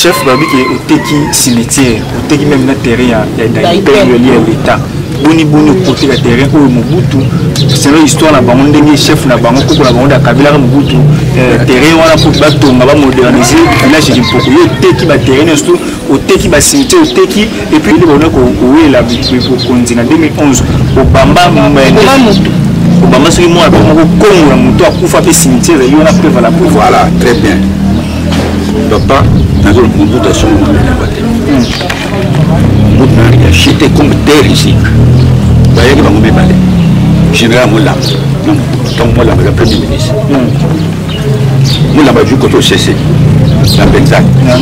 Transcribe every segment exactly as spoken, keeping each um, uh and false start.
chef babi qui oteki cimetière oteki même na terrain ya d'hyper l'État boni boni côté la terrain où Mobutu c'est une histoire na bango ndenge chef na bango koko na bango da Kabila ka Mobutu terrain wana pour batonga ba moderniser village Limpopo yo oteki ba terrain surtout oteki ba cimetière oteki et puis le bonheur ko wela pour konzina deux mille onze Obama Obama soki moi ko kongo na moto akufa pe cimetière yo na preuve la preuve. Voilà, très bien. Papa, dans le monde de son monde, il a acheté comme terre ici. Il y a un général Moula, non, Moula, le premier ministre. Moula va du côté au C C. La Benzac.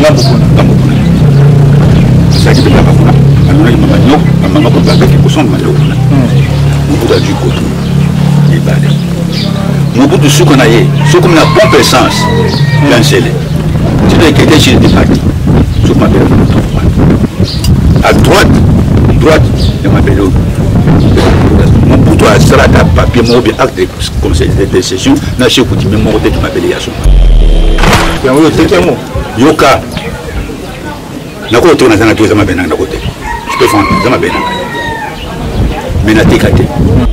Ça dit que la Bakuna. Alors, il m'a dit, il m'a dit, il pour son mandat. Moula du côté. Il va aller. Mobutu ce qu'on a eu, ce qu'on a pompe essence, cancellé. Tu dois quitter chez les partis. À droite, droite, je m'appelle mon bouton à ça, papier, mon acte de conseil de décision, n'a pas écouté même mon qui m'appelle Yassou. Yoka, n'a pas été dans un autre zaman à côté. Je peux faire un zaman mais n'a pas été.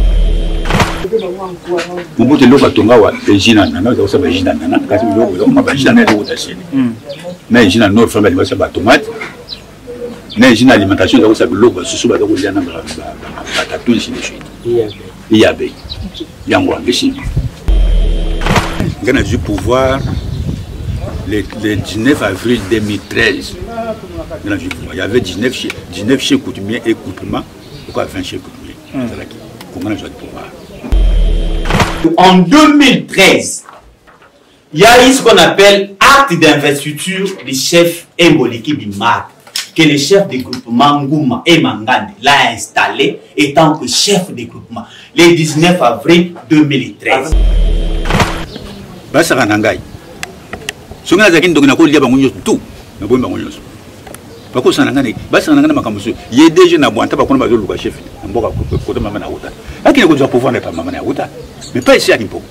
Mobutu loba tongawa ejina nana za usaba ejina nana kasi lobo zo ma bajina na lobo tashini na ejina no famba li basaba tomate na ejina alimentation za usaba lobo susu ba ko liana ba ba tout ici les choses il y avait yango ambishi ngana du pouvoir le le dix-neuf avril deux mille treize ngana du pouvoir il y avait dix-neuf dix-neuf chefs coutumiers et groupements pourquoi vingt chefs coutumiers c'est là qui comment je du pouvoir. En deux mille treize, il y a eu ce qu'on appelle acte d'investiture du chef Emboliki Bimar, que le chef de groupement Ngouma et Mangande l'a installé étant que chef de groupement le dix-neuf avril deux mille treize. Basara Nangai. Si on a dit que nous avons tout, nous avons tout. Parce que Sanangani, Basara Nangana Makamusu, il y a des jeunes à Boanta, pas qu'on va le chef. On va côté Mamana Outa. À qui ne pouvoir n'est pas Mamana Outa. Mais pas ici à Limpopo.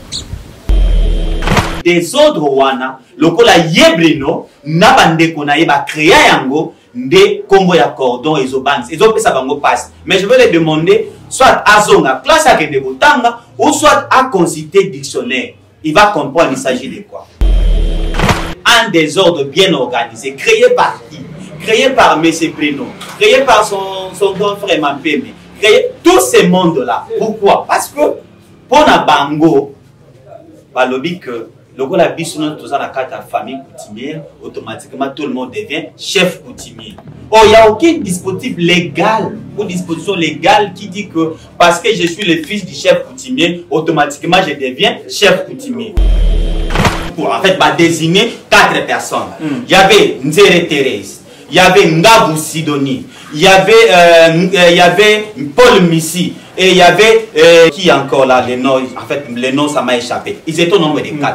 Des autres Wana, le Kola Yebrino, Nabande Konaï va créer Yango, des combos à cordon et Zobans. Et donc, ça va me passer. Mais je vais les demander, soit à Zonga, classe à Kendebotanga, ou soit à consulter dictionnaire. Il va comprendre, il s'agit de quoi. Un désordre bien organisé, créé par qui? Créé par M. Prénom, créé par son, son grand frère Mampeme, créé tous ces mondes-là. Pourquoi? Parce que pour la bango, bah, le but que le gars la bise dans la carte à famille coutumière, automatiquement tout le monde devient chef coutumier. Oh, il n'y a aucun dispositif légal ou disposition légale qui dit que parce que je suis le fils du chef coutumier, automatiquement je deviens chef coutumier. Pour en fait bah, désigner quatre personnes. Il mm. y avait Nzere Thérèse, il y avait Ngabou Sidoni, il y avait, euh, il y avait Paul Missi. Et il y avait, euh, qui encore là, les noms, en fait, les noms, ça m'a échappé. Ils étaient au nombre de quatre.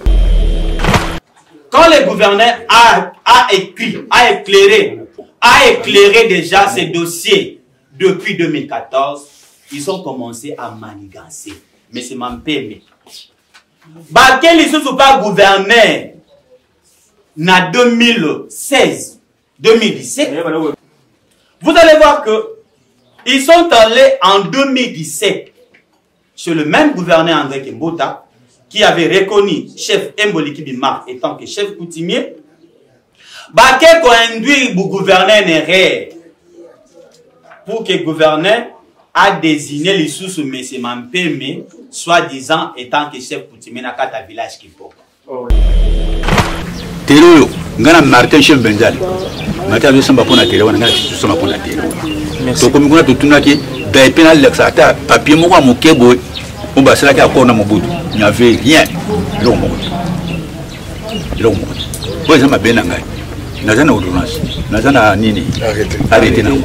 Quand le gouverneur a, a écrit, a éclairé, a éclairé déjà ces dossiers depuis deux mille quatorze, ils ont commencé à manigancer. Mais c'est Mampeme. Bah, quel ils sont pas gouverneur, en deux mille seize, deux mille dix-sept, vous allez voir que ils sont allés en deux mille dix-sept chez le même gouverneur André Kembota qui avait reconnu chef Emboliki Bimar étant que chef coutumier. Bah, qu'est-ce qu'on induit le gouverneur Néré pour que le gouverneur a désigné les sous M. Mampeme, soi-disant étant que chef coutumier dans quatre villages qui portent. Tero, ngana Martin chef Benzal. Martin a samba pona tero, ngana samba pona tero. So comme on a tout naki, ben pénal l'exata, papier moi mon kebo, on va se la faire na Mobutu. Il n'y avait rien. L'homme. L'homme. Vous ça m'a bien engagé. Nazana ordonnance. Nazana nini. Arrêtez. Arrêtez non.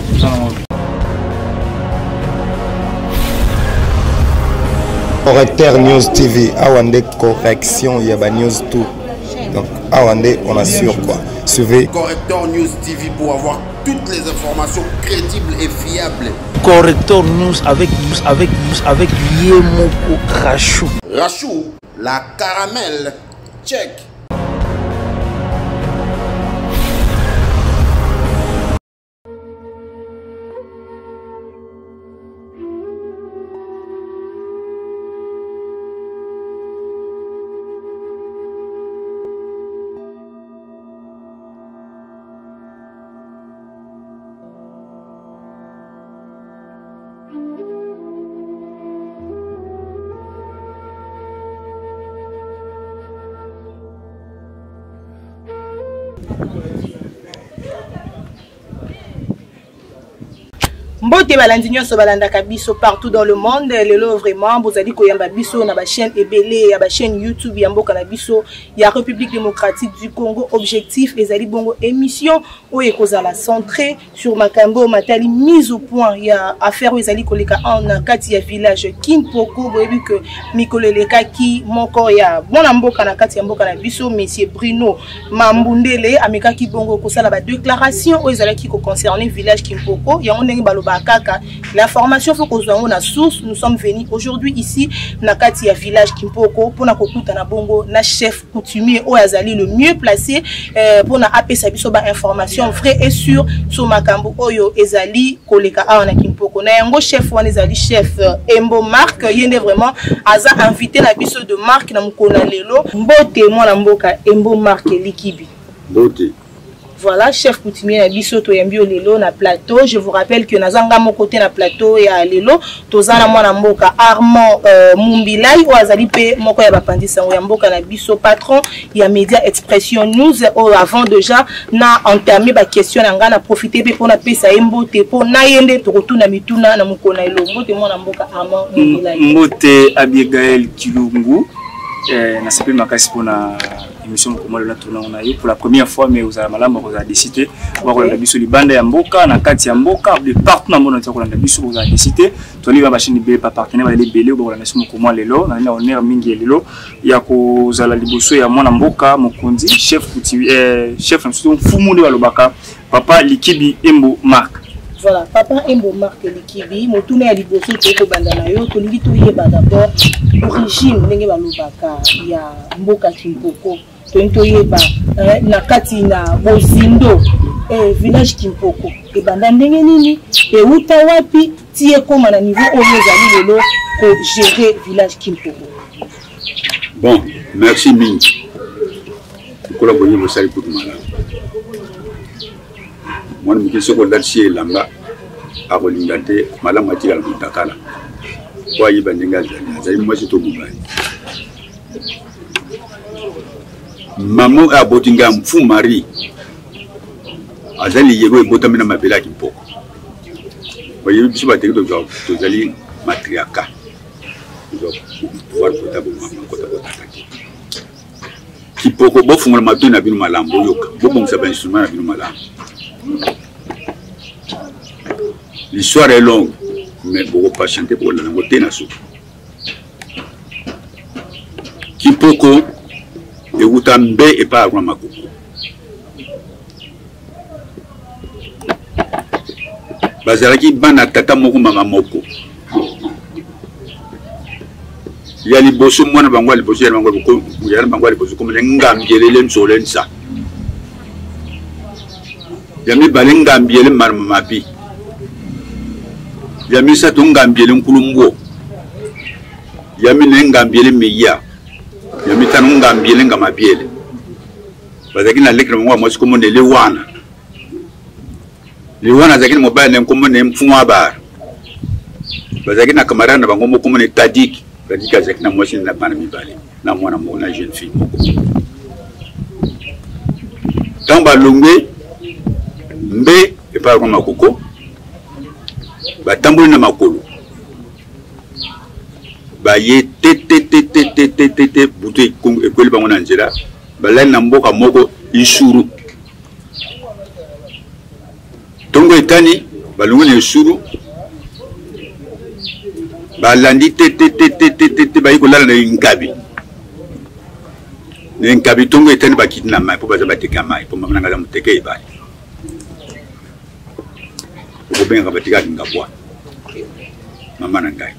Correcteur News T V, Awande correction, il y a ba news tout. Donc Awande on assure quoi. Suivez Correcteur News T V pour avoir toutes les informations crédibles et fiables. Correcteur News avec avec avec Yemoko Rachou. Rachou, la caramel, check. Mbote balandi nyonso balandaka biso partout dans le monde. Lelo vraiment bozali koyamba biso na ba chaîne ebele ya ba chaîne YouTube ya mboka na biso ya République démocratique du Congo. Objectif ezali bongo émission oyo ekozala centré sur makambo matali mise au point ya affaire ezali koleka en kati ya village Kimpoko. Boyebi que mikoleleka ki moko ya bona mboka na kati ya mboka na biso monsieur Bruno Mambundele amekaki bongo kosala ba déclaration oyo ezali ki ko concerner village Kimpoko ya ndenge baloba kaka. L'information faut qu'on soit na source. Nous sommes venus aujourd'hui ici na kati ya village Kimpoko pour na kokuta na bongo na chef coutumier o azali le mieux placé euh, pour na apesa biso ba information vraie et sûre sur makambo oyo ezali koleka a na Kimpoko. Na yango chef wana ezali chef euh, Embo Marc yende vraiment aza invité na biso de Marc na mukona lelo mbote mwana mboka Embo Marc Likibi. Mbote. Voilà, chef coutumier na biso to yambio lelo na plateau. Je vous rappelle que nazanga mon côté na plateau ya lelo tozana mwana mboka Armand euh, Mumbilai o azali pe moko ya bapandisa ya mboka na biso patron ya Média Expression News. Oh, avant déjà na entamé ba question nga na profiter pe pona pesa mbote po na yende to kotuna mituna na mukona elo mbote mwana mboka Armand Mumbilai. Mbote Abigail Kilungu eh na sepe makasi pona émission comme la tourna on a eu pour la première fois mais vous avez malama vous avez décidé voir la biso libanda ya mboka na kati ya mboka de partout na monde entier la biso vous avez décidé to liba machine be pa partenaire ba lebele bo la nation comme lelo na na honneur mingi lelo ya ko zala liboso ya mwana mboka mokonzi chef eh chef nso fumu de balobaka papa Likibi Embo Marc. Voilà, papa Embo Marc Likibi, motume ya liboso to banda na yo to lingi to yeba d'abord origine ndenge balobaka ya mboka Kimpoko. To yeba na kati na Bozindo eh village Kimpoko. E banda ndenge nini e uta wapi tie koma na niveau oyo ezali lelo ko gérer village Kimpoko. Bon, merci mingi. Kola bonye mosali pour mala. Moi je suis condamné lamba à Rolingate, Madame Mathilde Mutakala. Quoi y bandenga zali moi c'est au Mumbai. Maman a botinga mfu mari. Azali yego botamina mabela Kimpoko. Voyez biso bateki to to zali matriarcat. Donc pouvoir potable maman kota kota. Kimpoko bo fungula matuna binu malambo yoka. Bo bongsa ba instrument na binu malambo. L'histoire est longue, mais beaucoup pas chanter pour la montée na sou. Kimpoko et Utambe et pas Ramakoko. Bazalaki bana tata moko mama moko. Ya liboso mwana bangwa liboso ya bangwa ko ya bangwa liboso comme ngambielele nsolensa. Yami balenga mbiele marmamapi. Yami sato ngambiele nkulumbo. Yami nengambiele meya. Yami tanu ngambiele ngamabiele. Bazaki na lekre mwa mwasi komo ne lewana. Lewana zakini mobile ne komo ne mfunwa bar. Bazaki na camarade na bango komo ne tadik. Tadik azaki na mwasi na bana mibale. Na mwana mo na jeune fille moko. Tamba longwe mbe epa kwa makoko batambuli na makolo ba ye te te te te te te te te butu ekweli bango na nzela balali na mboka moko isuru tongo etani balungu na isuru balandi te te te te te te te bayi kolala na nkabi na nkabi tongo etani bakiti na mai po baza bateka mai po mama nanga muteke ibali ko benga batika ngabwa mama nangai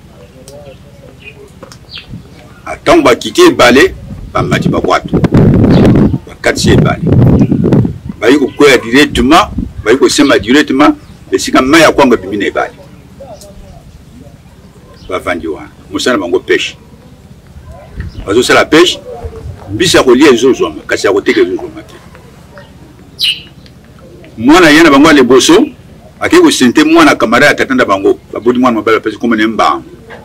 atamba kiti balé ba mati ba kwatu ba katsi balé bayi ko koya directement bayi ko sema directement besika maya kwanga bimine balé ba vandiwa musana bango pêche bazo sala pêche bisa ko lie zozo kasi ko teke zozo mate mwana yana bango le boso ake ko sente mwana kamara ya tatanda bango babudi mwana mabala pesi comme nemba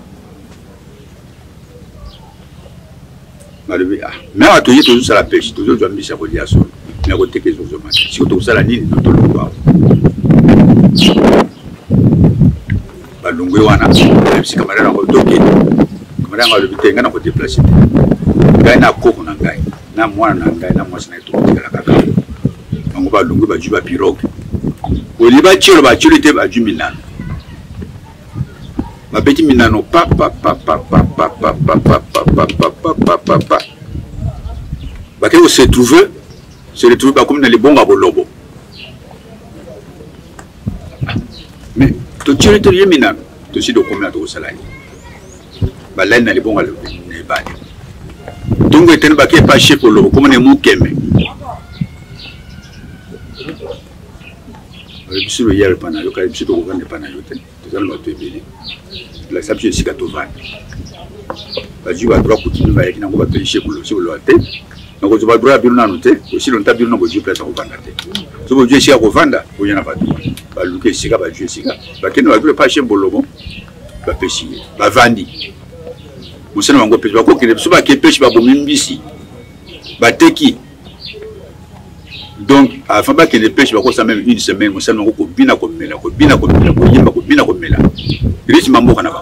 malobi ah mais à toujours toujours ça la pêche toujours doit mbisa ko dia so mais ko teke zo zo mati si ko to sala nini to lo ba balungwe wana pesi kamara na ko toke kamara ngalo bitenga na ko déplacer ngai na koko na ngai na mwana na ngai na mwasi na to kala kaka bango balungwe ba juba pirogue oli ba tiro ba tiro te ba jumilano ma petit minano pa pa pa pa pa pa pa pa pa pa pa pa pa pa pa ba ke se trouver se retrouver ba comme dans les bons abolobo mais to tiro te minano to si do combien to salani ba len na les bons abolobo ne ba donc eten ba ke pa chef lobo comme ne mu keme biso lo yel pana yo ka biso to vendre pana yo te to zalo to ebele la sabje sika to vendre ba ju ba droit continue ba yakina ngo ba pêcher pour le sur le te ngo zo ba droit biru na note aussi lo ntabiru ngo ju place ko vendre te so bo ju sika ko vendre o yana ba ba luke sika ba ju sika ba keno ba pas chez bolobo ba pêcher ba vandi musena ngo pêcher ba ko kene so ba ke pêcher ba bo mimbisi ba teki. Donc, avant que les pêches, ça même une semaine, nous sommes bien à comme là, bien à comme là, bien à comme là. Riche mambo kanaba.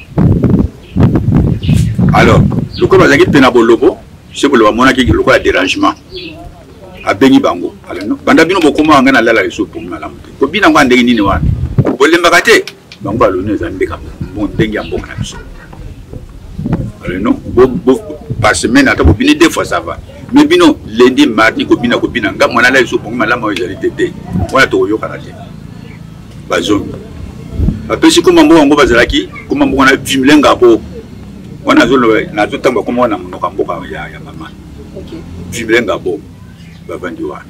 Alors, le corps va gagner penabo lobo, c'est pour le monaki le corps dérangement. A Beni Bango. Alors, non. Bandabino bokuma ngana la la so pour malamu. Ko bina ngande ni ni wan. Bolle mbakate. Bango alone zambe kam. Bon dengi ambo kana so. Alors non, bo bo par semaine ata bo bini deux fois ça va. Mais bino lundi mardi ko bina ko bina ngam mona la so pour malamu ojali tete. Wala to yo kana te. Bazon. Après si kuma mbo ngo bazalaki, kuma mbo na vimlenga bo. Wana zolo na zo tamba kuma wana mnoka mboka ya ya mama. OK. Vimlenga bo. Bavandi wana.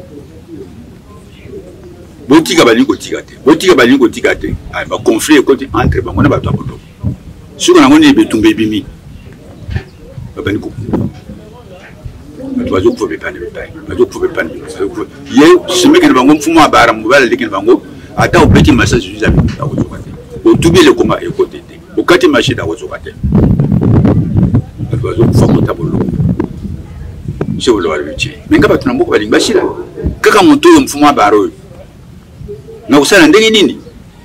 Botika bali ko tikate. Botika bali ko tikate. Ai ba conflit côté entre bango na bato abodo. Suko na ngoni betumbe bimi. Babani ko. Bato ko be pani be pani. Bato ko be pani. Ye semeke bango mfumo abara mubala lekini bango ata obeti message juzabi ta ko zokate. O tubile koma e côté te. O kati machine ta ko zokate. Bato ko fa ko tabolo. C'est le droit de lutter. Mais quand tu n'as pas de bachila, quand on tourne mfumo baro, na usana ndenge nini?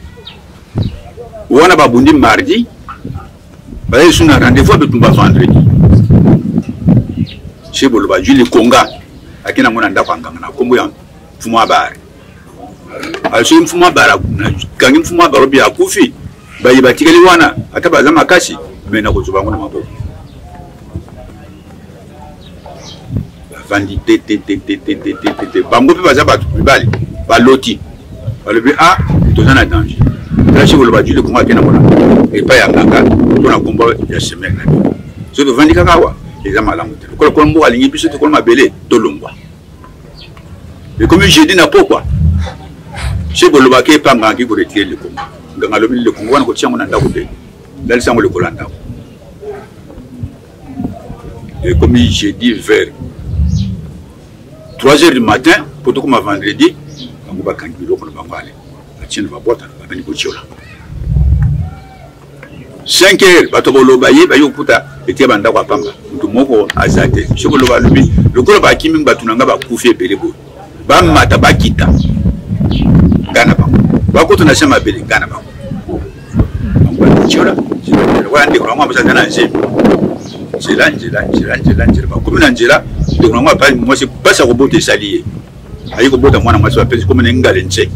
Wana babundi mardi, ba yesu na rendez-vous avec tumba vendredi. C'est le ba juli konga, akina mona ndako anganga na kombo ya mfumo baro. Also mfumo baro, kangi mfumo baro bi akufi, ba yibatikeli wana, ata bazama kasi, mais na kozuba ngona maboko. Vandi te te te te te te te te bango pe baza ba bali ba loti ba le ah to zana danger là chez le baju le comment tena bona et pas ya ngaka to na kombo ya semaine so to vandi kaka wa les amalamu te ko ko mbo alingi biso to ko mabele to longwa et comme j'ai dit na pourquoi chez le bake pa ngaki ko retirer le kombo nganga lo le kombo wana ko tiango na ndako te dal sango le kolanda et comme j'ai dit vers trois heures du matin, pour tout comme vendredi, on va quand il va aller. La tienne va boire, va venir pour Tchola. cinq heures, bateau baye, bayo puta, et tia banda kwa pamba. Tout moko azate. Je vous le vois lui. Le gros baki ming batunanga ba koufi pelebo. Ba mata bakita. Gana ba. Ba ko tuna sema bele gana ba. On va Tchola. Wa ndi kwa mwa sana nje. Jela jela jela jela jela ba. Comme nanjela. Donc moi pas moi c'est pas ça robot est salié ayi ko bota mwana mwasi wapesi comme ngale nche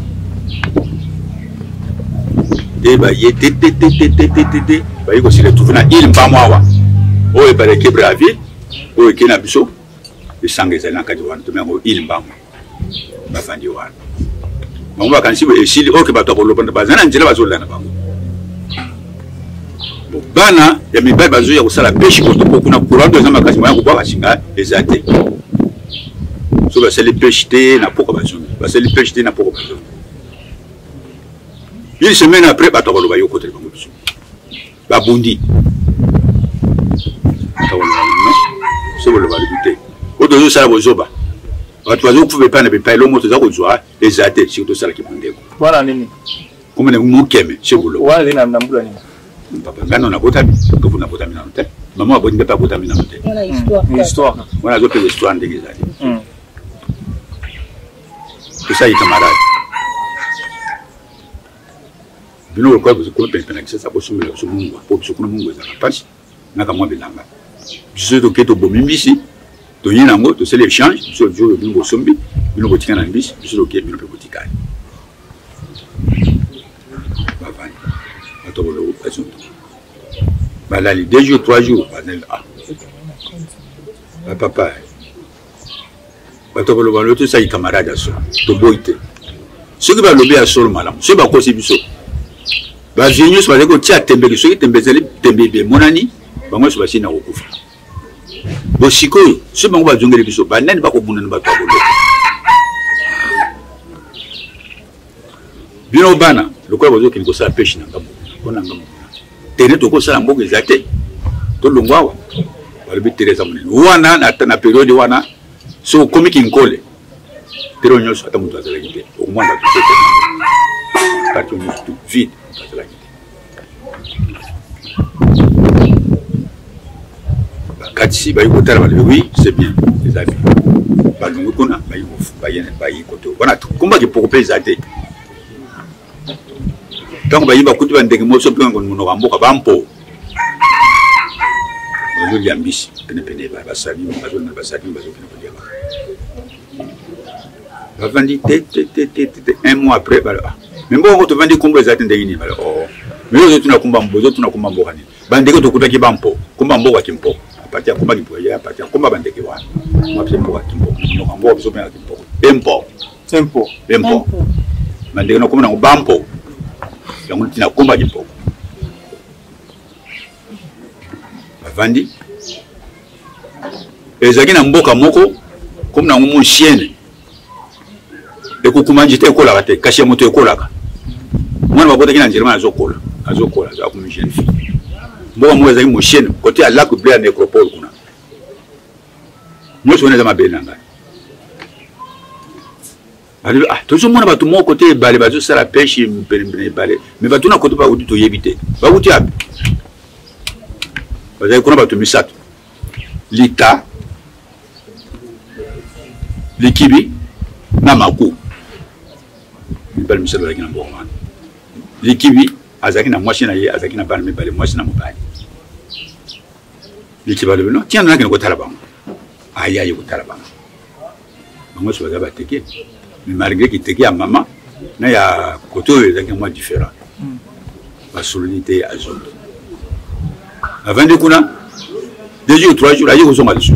de ba ye te te te te te te te ba yiko sile trouver na il mpa mwa wa o e pare kebra vie o e kina biso e sangue za na kati wana to mengo il mpa mwa ba fandi wana mwa kan si e sili o ke ba to ko lobanda ba zana njela ba zo lana bango bana ya mibali bazo ya kusala peshi koto kuna kurando za makasi mwa kubwa bashinga ezate so ba sele peshi te na poko bazo ba sele peshi te na poko bazo une semaine après ba to ba yo kote bango biso ba bundi to wala no so wala ba libite o dozo sala bozoba watu wazokufa bepana bepailo moto za kuzwa ezate surtout ça qui mondeko voilà nini comme ne mukeme chebulo wala na nambula nini papa ngano na bota ko kuna bota mina nte maman abodi pas bota mina nte Voilà histoire. histoire voilà zo pe histoire ndenge ezali mm tout ça est camarade bino ko ko ko pe pe na kisa ko sumela so mungu po so kuna mungu ezala pasi na kamwa bilanga je to keto bomimbisi to yina ngo to c'est l'échange sur le jour le bingo sombi bino botika na mbisi je to ke bino pe botika bavani atobolo asunto balali deux jours trois jours banel ah papa atobolo balo to sai camarade aso to boite ce qui va lober à sol malam ce ba ko c'est biso ba vinyo so ba ko tia tembe so ki tembe zeli tembe be monani bango so ba sina okufa bo sikoyo so bango ba jongele biso ba nani ba ko bunana ba to bolo bino bana lokola bozo ki ko sa pêche na ngamo kona ngamo tene to ko sala mboko ezate to longwawa balobi teresa munene wana na na periode wana so komi kinkole tero nyoso ata mutu azala kite okumwanda to tete partout mutu vide azala kite bakati bayi kotala balobi oui c'est bien les amis balungu kuna bayi kofu bayene bayi koto wana kumba ki poko pesa te donc bayi bakuti bandeke moso pe ngo muno kamboka bampo bazo liambisi pene pene ba basali bazo na basali bazo pene pene ba bavandi te te te te un mois après bala mais bon ko to vandi kombo ezate ndengini bala oh mais zo tuna kumba mbozo tuna kumba mbokani bandeke to kutaki bampo kumba mboka kimpo apati ya kumba kimpo ya apati ya kumba bandeke wa mapse mboka kimpo no kambo biso pena kimpo empo tempo empo bandeke no kumba bampo yango tina kumba kimpo bavandi ezaki na mboka moko comme na ngumu chienne ekukumanji te kola kate kashi moto ekolaka mwana babota kina njirima azokola azokola za comme jeune fille mboka mo ezaki mo chienne côté à lac bleu nécropole kuna nyoso wana za mabele nanga ali ah tozo mwana batu mo côté balé bazo sala pêche mpene balé mais batu na côté ba uti to yebite ba uti abi bazali kuna batu misato lita likibi na maku bal misalo la kina mboma likibi azaki na mwasi na ye azaki na bana mibale mwasi na mubali likiba le no tiana na kina ko talabanga aya ayi ko talabanga bango so bazaba teke mais malgré qu'il teke ya mama na ya koto ezaki moi différent la solidité azon avant de kuna deux jours trois jours ayi ko so ngalisu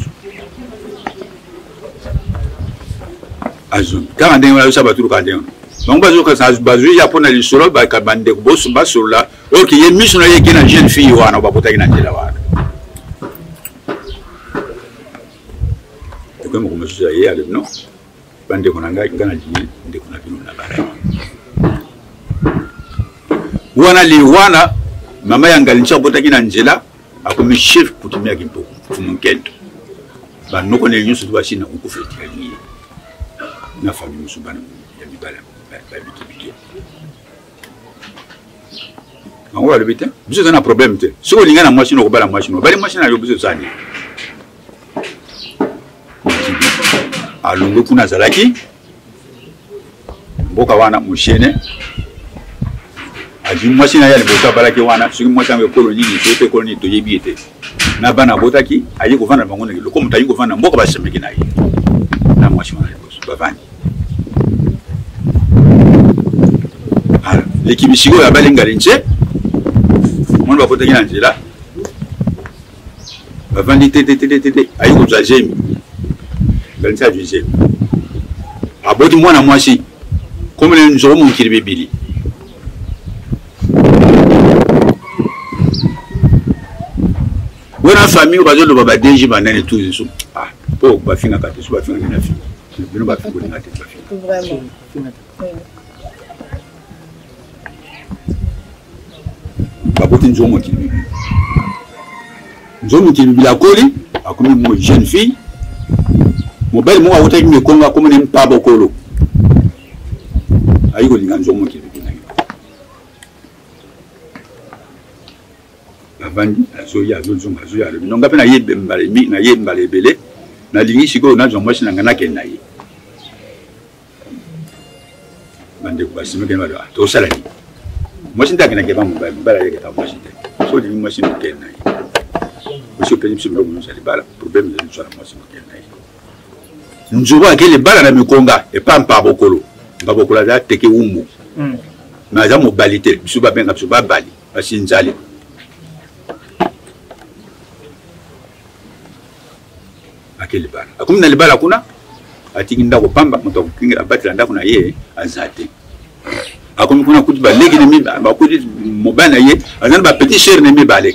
azon quand on a eu ça battu quand on donc bazo ka sa bazo ya pona li solo ba ka bande ko bosu ba solo la OK ye mission ye kina jeune fille wana ba bota kina njela wana to comme comme ça ye ale no bande ko nanga ngana ji ndeko na bino na bara wana li wana mama yangali ncha bota kina njela akomi chef kutumia kimpo fumunkento ba noko ne nyusu ba shina ukufeti ali na famille musubana ya mibala ba bitibike ngo wala bita biso na problème te so lingana machine ko bala machine bali machine ayo biso sani alungu kuna zalaki mboka wana mushene aji machine ya libota balaki wana suki mwatango koloni ni tote koloni to yebiete na bana botaki ayi ko vana bango ne ko mutayi ko vana mboka ba semeki na yi na machine na liboso bavani l'équipe sigo ya balinga linche mwana bakota kina njela bavandi te te te te te ayi ko za jemi balincha ju jemi aboti mwana mwasi comme le nzo mon kiribe bili wana famille bazo lo baba deji banane tout ça ah po ba finga kate so ba finga na fi bino ba finga na te ba finga Vraiment. baboti nzomo kibibi nzomo kibibi la koli akomi mo jeune fille mobile mo awuta mi konga comme ne pa bokolo ayi ko linga nzomo ki bi nangi avandi aso ya zozo aso ya no ngape na yebe mbale mi na yebe mbale bele na lingi siko na zo moshi na ngana ke na yi bande ko basime ke ma do to sala ni moshi ndake na ke ba mobile mbala ye ke ta moshi te so di moshi no ke na yi monsieur le président nous allons bala problème de nous allons moshi no ke na yi nzuba ke le bala na mikonga e pa mpa bokolo mpa bokolo za teke umu na za mobilité biso ba benga biso ba bali basinzali akele bala akum na le bala kuna atiki ndako pamba moto kinga batela ndako na ye azate akum kuna kuti ba legi ne mi ba kuti mobile na ye azana ba petit cher ne mi bale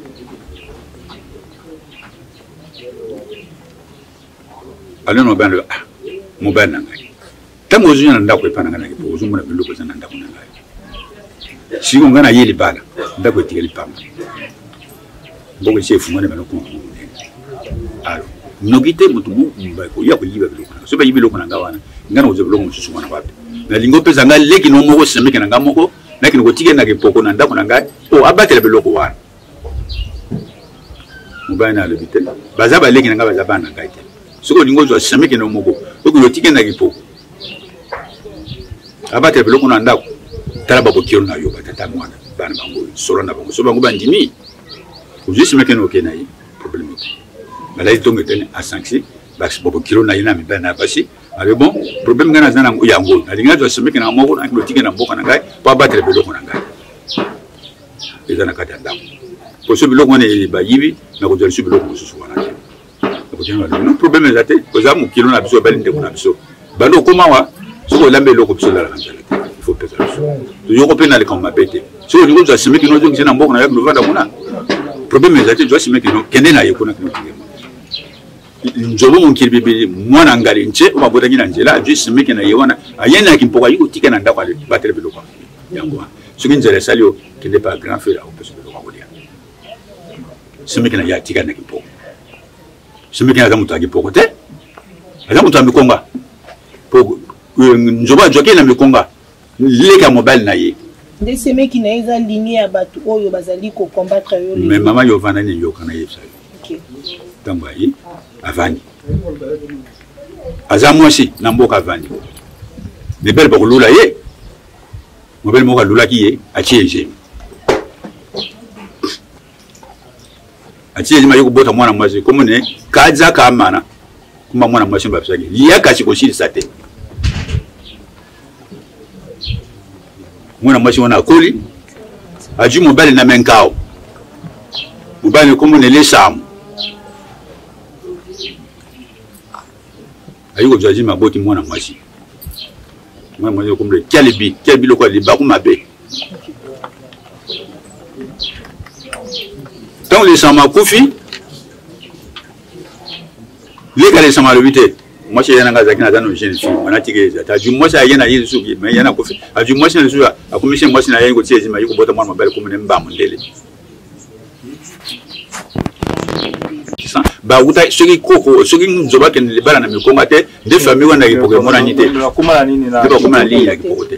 alors no bando ah mobile na ngai tamo zunya na ndako ipana ngana ke pozo mona bindo ko zana ndako na ngai sigo ngana yeli bala ndako tikeli pamba bongo chef mwana bano ko alo nogite mutu mu mbako ya ko yiba biloko so ba yiba biloko na ngawana ngana uzo biloko mususu mwana wapi na lingo pesa ngai leki no moko semeke na ngamoko lakini ko tigena ke poko na ndako na ngai o abatela biloko wana mobile na le bitel bazaba leki na ngaba zabana ngai te soko lingo zo semeke no moko ko ko tigena ke poko abate biloko na ndako tala bako kiro na yo batata mwana bana bango solo na bango so bango bandimi ko juste semeke no ke na yi problème malai tonga tene a sanksi basi bako kiro na ina mi bana basi ale bon problème ngana zana yango na linga zo semeke na moko na klotike na mboka na ngai po abate biloko na ngai ezana kata ndako ko so biloko ne ba yibi na ko jeli biloko mususu wana ko jeli no problème ezate ko za mu kilo na biso bali ndeko na biso bando komawa soko lambe loko biso la kanjala il faut pesa biso to yoko pena le kama bete so lingo zo semeke no zo ngina mboka na yakno vanda mona problème ezate zo semeke no kende na yeko na kino njobo monkiri bibili mwana ngali nche mabota ngina njela ju semeke na yewana ayena kimpoka yiko tika na ndako ale batele biloko yango soki nzela salio kende pa grand frère au pesa biloko ngolia semeke na ya tika na kimpoka semeke na zamuta kimpoka te azamuta mikonga po njoba joke na mikonga leka mobile na ye de semeke na eza ligne ya batu oyo bazali ko combattre yo mais mama yo vana ni yo kana yebsa OK tamba yi avani azamosi na mboka avani ne bel ba lula ye mobile mo ka lula ki ye achieje achieje ma yoko bota mwana mwasi comme ne kaza ka mana kuma mwana mwasi mba psaki ya kachi ko shiri sate mwana mwasi wana koli aju mobile na menkao mobile comme ne lesam ayiko jaji maboti mwana mwasi mwana mwasi komle kalibi kalibi lokwa liba kumabe tant les sama kufi les gars les sama le vite moi c'est yana ngaza kina zano jeune fille on a tigeza ta ju moi ça yana yesu ki mais yana kufi aju moi c'est le a commission moi c'est na yiko tiezi ma yiko bota mwana mabele komne mbamo ndele ba uta soki koko soki nzoba ken le bala na mikonga te de famille wana ki poke mona nite ba kuma nini na ba kuma li ya ki poke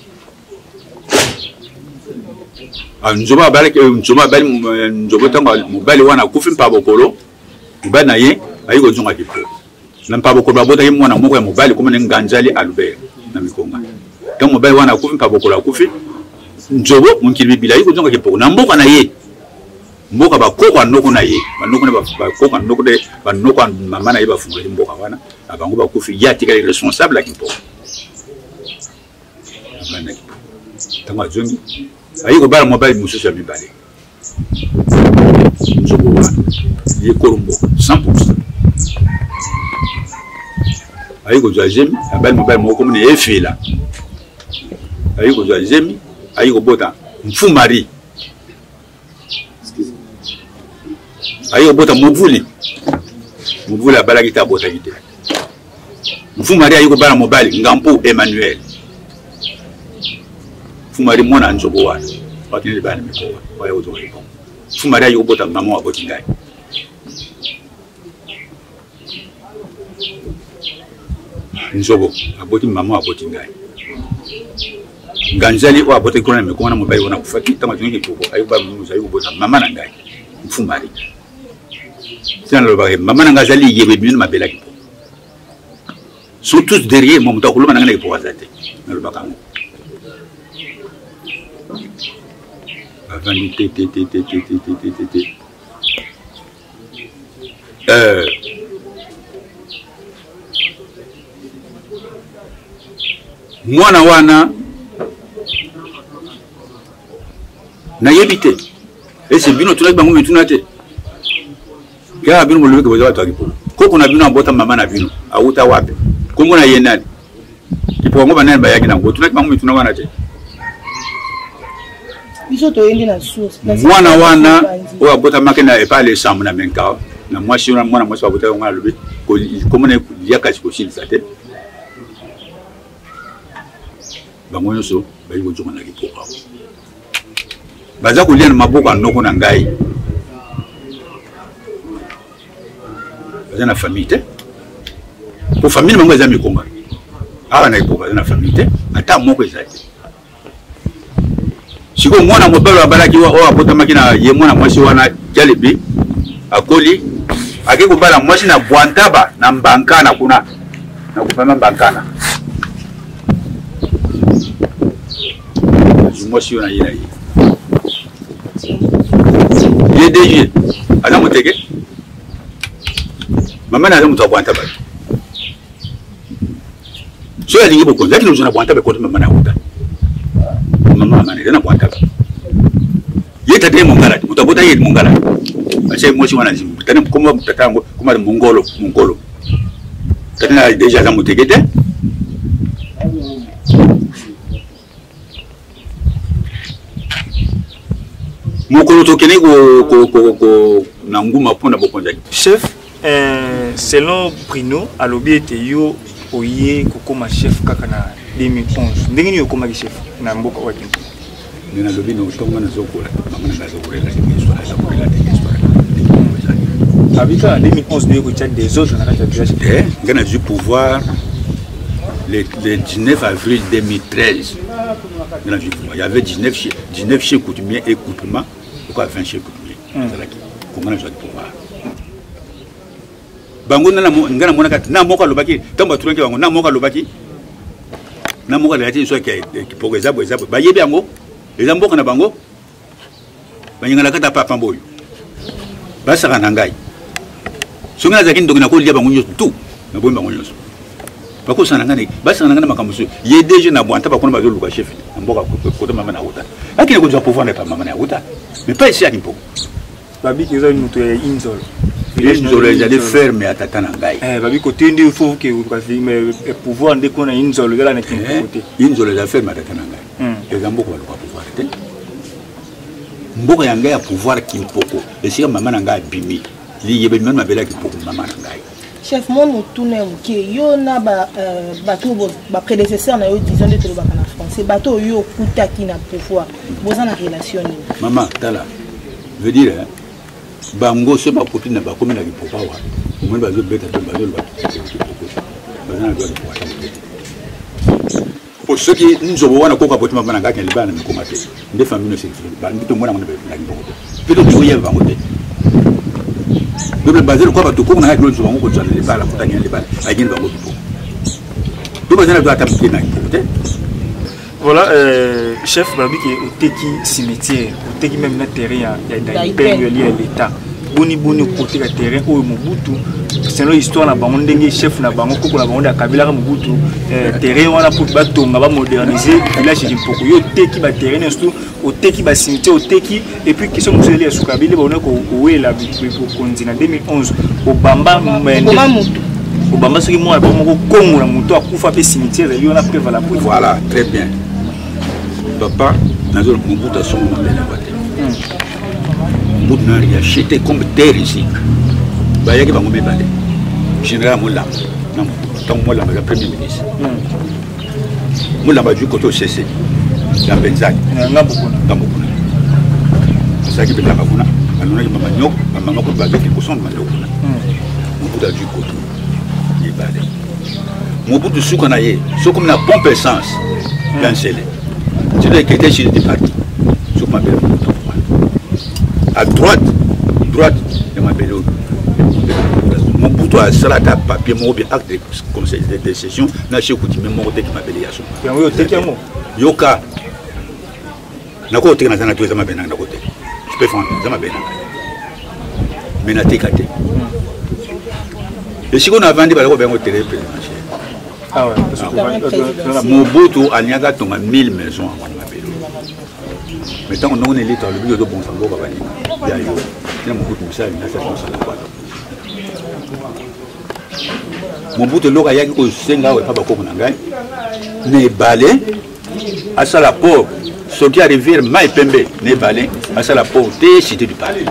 a nzoba bala ke nzoba bala nzoba tanga mobali wana kufi mpa bokolo mobali na ye ayi ko zonga ki poke na mpa bokolo ba bota ye mwana moko ya mobali kuma nganjali alubert na mikonga donc mobali wana kufi mpa bokolo kufi nzobo munkili bibila yi ko zonga ki poke na mboka na ye mboka bakoko anoko na ye banoko na bakoko anoko de banoko mama na ye bafungula mboka wana abango bakufi ya tika les responsables la kimpo bana tama zongi ayiko bala mobile mususu ya mibale nzobo wana ye korombo cent pour cent ayiko za jemi abali mobile moko mune efila ayiko za jemi ayiko bota mfumari ayo bota mobuli mobuli abala kita bota kite mfumari ayo bala mobali ngampu Emmanuel mfumari mwana nzobo wana wakini bana mikoa waya uzo hipo mfumari ayo bota mama wa boti ngai nzobo aboti mama aboti ngai nganzali o aboti kona me kona mobai wana kufaki tama tungi poko ayuba muza ayuba mama na ngai mfumari tana lo ba mama na ngazali yebe bino mabela kipo sont tous derrière mon temps kuluma nanga kipo azate na lo bakango avani te te te te te te te te euh mwana wana na yebite ese bino tunaki bango mituna te ya bino molobeke boza watu akipo koko na bino abota mama na bino auta wapi kongo na yenani kipo ngo banani bayaki na ngo tunaki bango mituna wana te biso to yende na source mwana wana o abota makena e pas les samu na menka na mwasi na mwana mwasi abota ngo alobi ko komo na yaka ko shilisa te bango nyonso bayi kojonga na kipoka baza kolia na maboko anoko na ngai baza na famille te po famille bango eza mikonga awa na kipoka baza na famille te ata moko eza te siko mwana mobalo abalaki o abotamaki na ye mwana mwasi wana jalebi akoli ake kobala mwasi na bwantaba na mbankana kuna na kufama mbankana moi si on a yé yé déjé ala moteke maman a mu tabanta ba so ya lingi boko lakini uzona bwanta ba ko maman na huta maman maman na bwanta ba yé tade mongala mutabota yé mongala acha moi si wana zimu tane koma mtatango koma mongolo mongolo tane déjà za moteke te Chef, euh, selon Bruno, à l'objet était yo oye kokoma chef kakana deux mille onze. Ndenge ni yokoma chef na mboka waki. Nina lobi no tonga na zokola. Mama na zokola la histoire, la zokola la histoire. Abika deux mille onze ne ko tchad des autres na kata déjà. Eh, ngana du pouvoir le, le dix-neuf avril deux mille treize. Il y avait dix-neuf chefs coutumiers et coutumiers. Pourquoi vingt chefs coutumiers? Comment on a joué pour pouvoir? Bango na ngana mona kat na moka lobaki tamba turanke bango na moka lobaki na moka la yati so ke pour exemple exemple ba yebi yango les amboka na bango banyanga kata papa mboyo ba saka na ngai so ngana zakini ndokina ko lia bango nyoso tout na bomba bango nyoso bako sana ngani ba saka ngana makambusu ye déjà na bwanta ba kona ba zoluka chef amboka ko mama na uta lakini ko za pouvoir na pa mama na uta mais pas ici à Kimpo babi ki zo muto ya inzolo les gens allaient faire mais à tata nangai eh babi côté ndi il faut que vous fassiez mais pouvoir ndé kona inzolo gala na Kimpo côté inzolo za faire mais à tata nangai les amboko ba pouvoir te mboko ya ngai ya pouvoir Kimpoko et si maman nangai bimi li yebe même mabela Kimpoko maman nangai chef mon tourner ki yo na ba bateau ba prédécesseur na yo disons de to ba na français bateau yo kutaki na pouvoir boza na relation ni maman tala veut dire hein bango se ba copine na ba comme na Kimpoko wa mo ba zo beta to ba zo ba ba na do ba pour ceux qui nous ont wana ko ka botima bana ngaka libana na komate nde famille no sécurité ba ndito mona mona na Kimpoko peto to yeba bango te le bazar quoi tout comme on a eu le jour on continue les balles pour gagner les balles à gagner bango tout tout bazar doit taper na voilà euh, chef babi qui oteki cimetière oteki même na terrain ya d'Aïpen lié à l'état boni boni côté la terrain au Mobutu c'est une histoire na bango ndenge chef na bango koko na bango da kabila ka Mobutu terrain wana pour batonga ba moderniser village de Kimpoko yo teki ba terrain surtout oteki ba cimetière oteki et puis question monsieur les sukabile ba onako oela bipo konzina deux mille onze obamba mende obamba soki moi ba moko kongo na moto akufa pe cimetière yo na preuve la preuve voilà très bien papa nazo Mobutu a son nom de la voiture Mobutu n'a acheté comme terre ici ba yaki ba ngombe bale général Moula non tant Moula le premier ministre Moula ba du côté C C la Benzak na bokuna na bokuna ça qui peut la bokuna alona ki mama nyok mama ko ba ki ko son ma bokuna Mobutu a du côté il bale Mobutu Souka na ye, so comme la pompe essence, bien scellé. Tu dois quitter chez les partis. Sous ma belle. À droite, droite, de ma belle. Mobutu a salaka papier, mon bien acte de conseil de décision, n'a chez Coutume, mon côté qui m'appelle Yasso. Yoka. Na côté na zana tuweza mabena na côté. Je peux faire ça mabena. Mais na tekate. Et si on a vendu, on va bien au télé. Ah ouais. Mobutu a niaga tonga mille maisons à Wanamabelo. Mais tant qu'on est l'état, le but de bon sang, on va venir. Il y a eu. Il y a Mobutu Moussa, il y a fait comme ça. Mobutu Loka Yaki au Senga, ou Papa Kokunangai, n'est balé, à ça la pauvre, sorti à rivière Maï Pembe, n'est balé, à ça la pauvre, des cités du palais.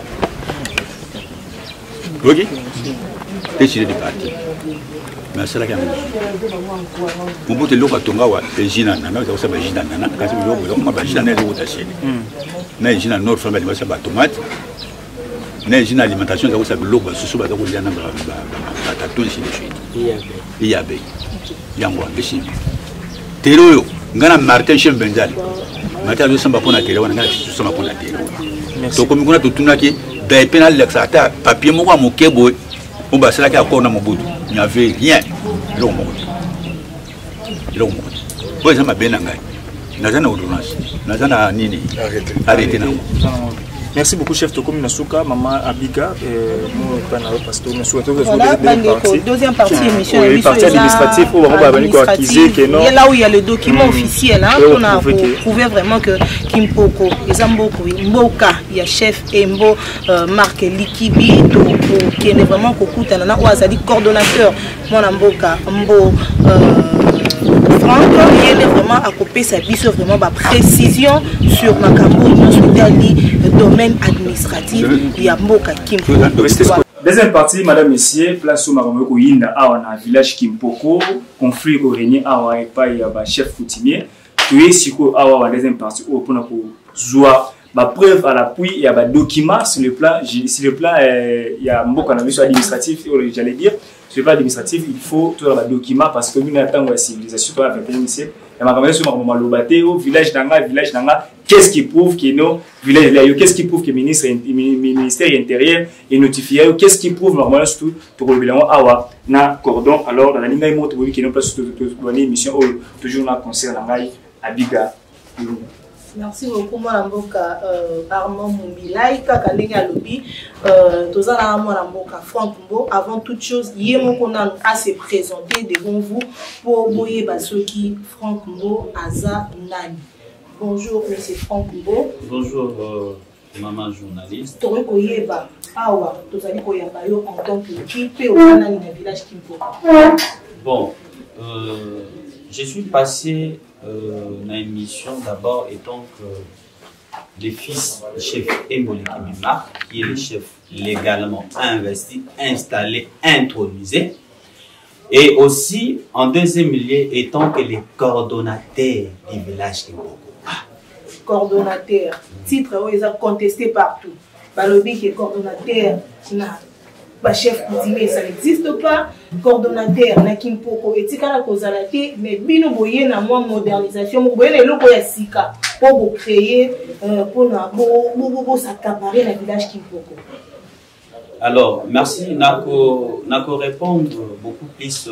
Ok? Des cités du palais. Mais c'est là qu'il y a un peu de l'eau à Tonga, et Gina, Nana, ça va Gina, Nana, parce que l'eau, on va Gina, n'est pas taché. N'est Gina, notre femme, elle va s'abattre tomate. N'est Gina, alimentation, ça va l'eau, ce soit dans le Yana, la tatoune, ici de suite. Il y a bé. Il y a un peu de Théro, Gana Martin Chem Benzal. Martin, nous sommes pas pour la télé, on a tous sommes pour la télé. Donc, comme on a tout le monde, des pénales, l'exata, papier, moi, mon kebo, on va se la faire encore dans mon bout. Il n'y avait rien. L'homme. L'homme. Pourquoi ça m'a bien engagé? N'a pas d'ordonnance. N'a pas nini. Arrêtez. Merci beaucoup, chef de commune Nasuka, maman Abiga, deuxième partie émission. Oui, partie administrative, on va venir là où il y a le document officiel, on a prouvé vraiment que Kimpoko, Ezamboko, Mboka, il y a chef Embo, Marc Likibi, qui est vraiment Kokoutanana, ou Azali coordonnateur, mon Mboka, Mbo. Franck, il est vraiment à couper sa vie sur vraiment ma précision sur ma le domaine administratif. Il y a Mboka Kimpoko. Deuxième partie, madame, messieurs, place au Maramoko Yinda, à village Kimpoko, conflit au régné à Epaï, à chef coutumier. Tu es sur la deuxième partie, où on a joué. Ma preuve à l'appui, il y a des documents sur le plan, sur le plan, il y a Mboka administratif, j'allais dire. Sur le plan administratif, il faut tout les documents parce que nous avons la civilisation dans le vingt et unième siècle. Et ma caméra sur le village d'Anga, village d'Anga, qu'est-ce qui prouve que nos villages, qu'est-ce qui prouve que le ministre, ministère intérieur est notifié, qu'est-ce qui prouve normalement surtout pour le bilan Awa, na cordon. Alors, dans la ligne de oui, qui n'est pas sur une émission, toujours dans le concert d'Anga, Abiga. Merci beaucoup, Mme Mboka Armand Mumbilai, Kaka Lenga Lobby, Tozana Mboka Franck Mbo. Avant toute chose, Yémon a se présenter devant vous pour Boye Basoki Franck Mbo Aza Nani. Bonjour, M. Franck Mbo. Bonjour, euh, maman journaliste. Toré Koyeba, Awa, Tozali Koyaba yo en tant que qui fait au Nani dans le village Kimpo. Bon, euh, je suis passé. Euh, dans l'émission d'abord étant que le fils du chef Emboli Kimimar, qui est le chef légalement investi, installé, intronisé, et aussi en deuxième lieu étant que les coordonnateurs du village Kimboko. Coordonnateur, titre où ils ont contesté partout. Balobi qui est coordonnateur, bah, chef coutumier, ça n'existe pas. Coordonnateur, na Kimpoko, et tika la causalité, mais bino boye na moi modernisation, boye na loko ya sika, pour créer, pour na bo s'accaparer le village Kimpoko. Alors, merci, nako nako répondre beaucoup plus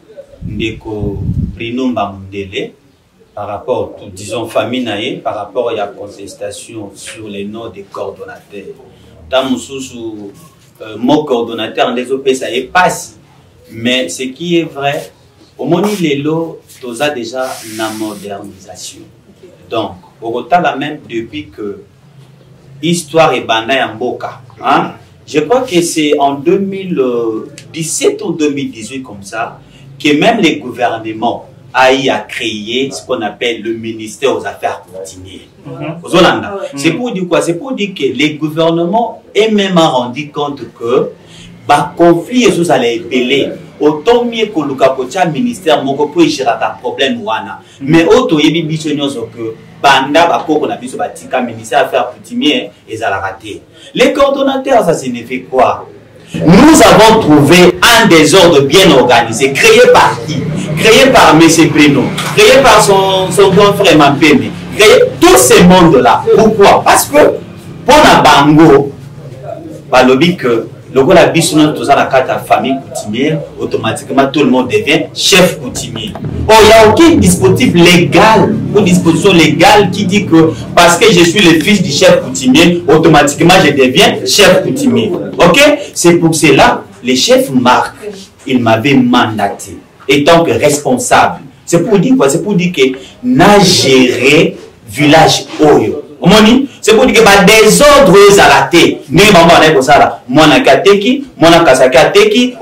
ndeko Bruno Mbamundele par rapport, disons famille naé, par rapport à la contestation sur les noms des coordonnateurs. Dans mon sous Euh, mon coordonnateur en des O P ça est passe, mais ce qui est vrai, au Moni Lelo, tu as déjà la modernisation. Donc, au total, la même depuis que l'histoire est bandée en Boka. Hein? Je crois que c'est en deux mille dix-sept ou deux mille dix-huit comme ça, que même les gouvernements a créé ce qu'on appelle le ministère aux affaires coutumières. Mm-hmm. C'est pour dire quoi? C'est pour dire que les gouvernements aient même rendu compte que bah conflit est allé épeler autant mieux que le capocha ministère mon peut gérer un problème wana. Mais auto yebi bisonyoso que banda ba ko na biso batika ministère affaires coutumières et ça l'a raté. Les coordonnateurs ça signifie quoi? Nous avons trouvé un désordre bien organisé, créé par qui? Créé par M. Breno, créé par son, son grand frère Mampeme, créé tous ces mondes-là. Pourquoi? Parce que pour la Bango, bah, le but que le gars la biche tout ça la carte à famille coutumière, automatiquement tout le monde devient chef coutumier. Oh, il n'y a aucun dispositif légal ou disposition légale qui dit que parce que je suis le fils du chef coutumier, automatiquement je deviens chef coutumier. Ok? C'est pour cela, le chef Marc, il m'avait mandaté, étant que responsable. C'est pour dire quoi? C'est pour dire que n'a géré village Oyo. C'est pour dire que bah, des ordres aux alatés. Ni maman n'est pas ça là. Moi na kateki, moi na kasaka teki.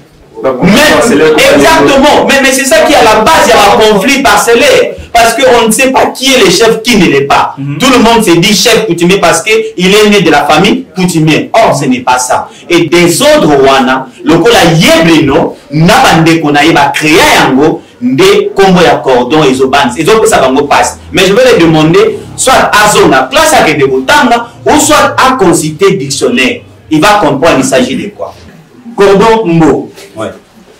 Mais exactement. Mais, mais c'est ça qui est à la base, il y a un conflit parcellaire. Parce qu'on ne sait pas qui est le chef, qui ne l'est pas. Mm-hmm. Tout le monde se dit chef coutumier parce qu'il est né de la famille coutumière. Or, ce n'est pas ça. Et des ordres wana, le kola yebrino, n'a pas de konaï, va créer yango, de combo ya cordon et zobans. Et donc, ça va me passer. Mais je vais les demander, soit à zona, classe à de botanga, ou soit à consulter dictionnaire. Il va comprendre, il s'agit de quoi. Cordon mbo. Ouais.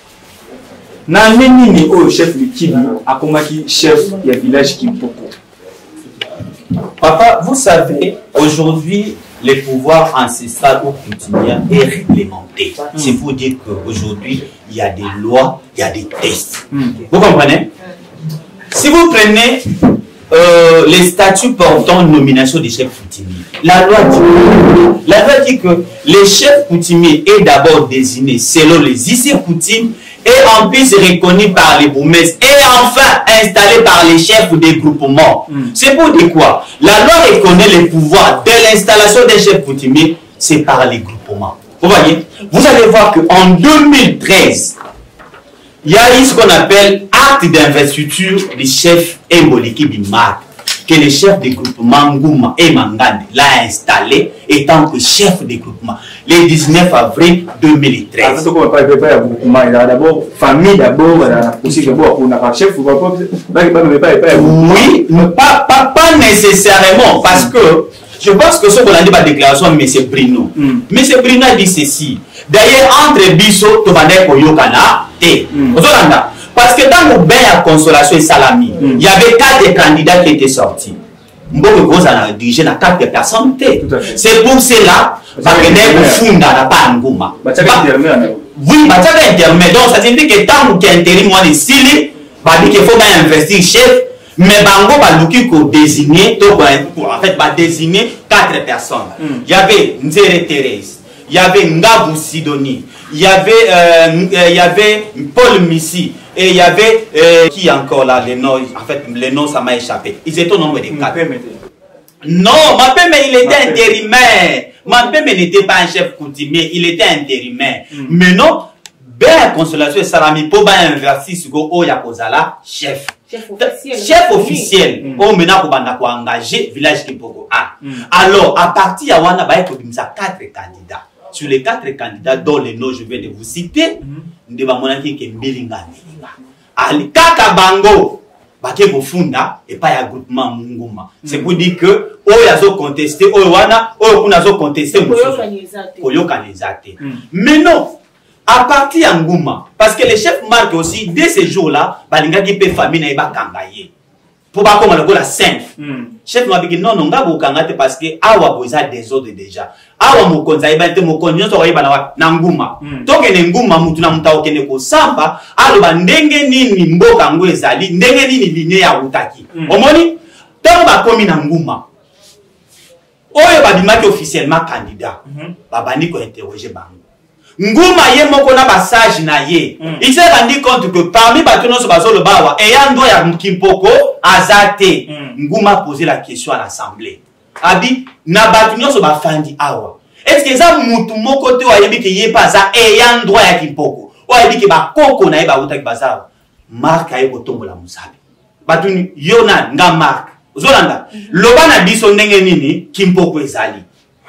Na nini o chef de Kibu akomaki chef du village Kimpoko. Papa, vous savez, aujourd'hui, le pouvoir ancestral ou coutumier est réglementé. Mm. C'est pour dire qu'aujourd'hui, il y a des lois, il y a des tests. Mm. Vous comprenez? Si vous prenez euh, les statuts portant nomination des chefs coutumiers, la loi dit, la loi dit que les chefs coutumiers est d'abord désigné selon les ici coutumes et en plus reconnu par les bourgmestres et enfin installé par les chefs des groupements. Mm. C'est pour dire quoi? La loi reconnaît les pouvoirs de l'installation des chefs coutumiers, c'est par les groupements. Vous voyez? Vous allez voir qu'en deux mille treize, il y a eu ce qu'on appelle acte d'investiture du chef Emboliki Bimak, que le chef des groupements Ngouma et Mangande l'a installé étant que chef des groupements le dix-neuf avril deux mille treize. D'abord, famille d'abord, aussi d'abord, on a chef, oui, pas, pas, pas nécessairement, parce que je pense que ce qu'on a dit par déclaration, M. Brino. Mm. M. Brino a dit ceci. D'ailleurs, entre Bisso, Tobane Koyokana, T. Parce que dans le bain à consolation et salami, il mm. y avait quatre candidats qui étaient sortis. Mboko a dirigé na quatre personnes. C'est pour cela que Funda n'a pas Ngouma. Oui, Bataka intermédiaire. Donc ça signifie que tant qu'il y a intérim, moi, les Sili, il faut investir chef. Mais Bango Baluki ko désigné, en fait, va désigner quatre personnes. Mm. Il y avait Nzere Thérèse, il y avait Ngabou Sidoni, il y avait, euh, il y avait Paul Missi, et il y avait, euh, qui encore là, les noms, en fait, les noms, ça m'a échappé. Ils étaient au nombre de quatre. Non, Mapeme, il était intérimaire. Mapeme n'était pas un chef coutumier, il était intérimaire. Mm. Mais non, ben consolation et salami, pour ben inverser ce que Oya Kozala, chef. Chef officiel. Chef officiel. Mm. Oh, maintenant, on a engagé village Kimpoko. Ah. Mm. Alors, à partir de Wana, il y a quatre candidats. Sur les quatre candidats, dont les noms je vais de vous citer, nous devons montrer que Mbilinga Mbilinga. Ali Kaka Bango, Baké Bofunda, et pas un groupement Munguma. C'est pour dire que, oh, il y a contesté, oh, Wana, oh, il y a contesté, Koyo Kanezate. Mais non. À partir de Ngouma, parce que les chefs marquent aussi, dès ces jours-là, Balinga qui peut famille n'a pas kangaye. Pour pas comme la scène. Chef m'a dit non, non, nga bokangate parce que awa boza désordre déjà. Awa mokonza iba te mokonyo so iba na Ngouma. Toke ne Ngouma mutu na mutao kene ko samba, aloba ndenge nini mboka ngo ezali, ndenge nini ligne ya utaki. Omoni, tant ba komi na Ngouma. Oyo ba dimaki officiellement candidat. Babani ko interroger bango. Ngouma ye moko na passage na ye. Mm. Il s'est rendu compte que parmi batunos so bazolo bawa ayant droit ya Kimpoko azate. Mm. Ngouma a posé la question à l'assemblée. A dit na batunos so bafandi awa. Est-ce que ça mutu moko te wa yebi ke ye pas za ayant droit ya Kimpoko? O yebi ke ba koko na ye ba uta ki bazawa. Mark aye kotombola musabi. Batuni yona nga Mark. Zolanda. Mm. Loba na biso ndenge nini Kimpoko ezali.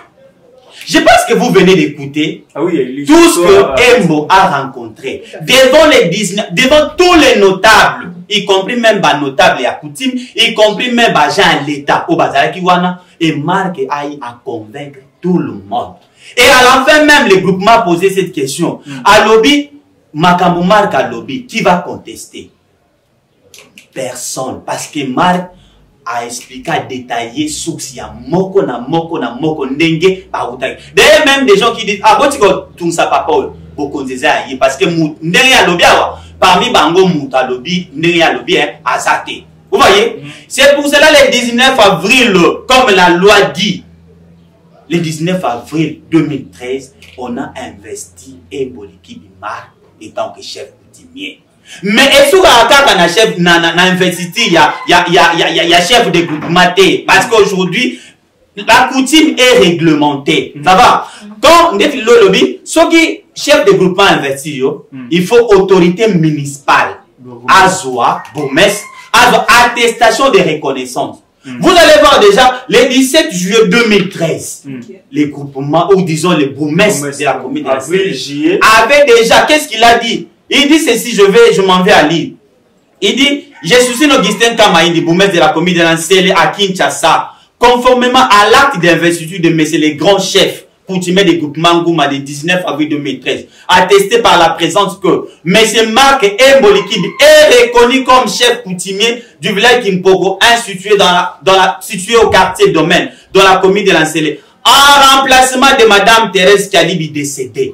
Je pense que vous venez d'écouter ah oui, tout ce que Embo a rencontré devant les dix-neuf, devant tous les notables, y compris même les notables et à coutume, y compris même les gens de l'État au Bazar Kiwana, et Marc a à convaincre tout le monde. Et à la fin même, le groupement a posé cette question. Mm. À lobby, Makambo Marc à lobby, qui va contester? Personne. Parce que Marc a expliqué, a détaillé source ya moko na moko na moko ndenge ba utaki. D'ailleurs même des gens qui disent ah bon tu tout ça papa beaucoup disent parce que ndenge ya lobby parmi bango muta lobby ndenge ya lobby azate. Vous voyez? Mm. C'est pour cela le dix-neuf avril comme la loi dit le dix-neuf avril deux mille treize on a investi Emboliki Bimar étant que chef coutumier. Mais est-ce que na chef na na investiti il y a il y a il y a il y a chef de groupement parce qu'aujourd'hui la coutume est réglementée. Ça va? Quand on dit le lobby, ceux qui chef de groupement investi yo, il faut autorité municipale, Azoa, Bomès, Azoa, attestation de reconnaissance. Vous allez voir déjà le dix-sept juillet deux mille treize, les groupements ou disons les bourgmestres de la commune de la Cité avaient déjà, qu'est-ce qu'il a dit? Il dit ceci, je vais, je m'en vais à Lille. Il dit, j'ai souci Augustin Kamaïdi, bourgmestre de la commune de la Cité à Kinshasa, conformément à l'acte d'investiture de messieurs les grands chefs coutumiers des groupements Ngouma du dix-neuf avril deux mille treize, attesté par la présence que M. Marc Emboliki est reconnu comme chef coutumier du village Kimpoko, situé, dans la, dans la, situé au quartier Domaine, dans la commune de l'Ancélé, en remplacement de Mme Thérèse Kalibi décédée.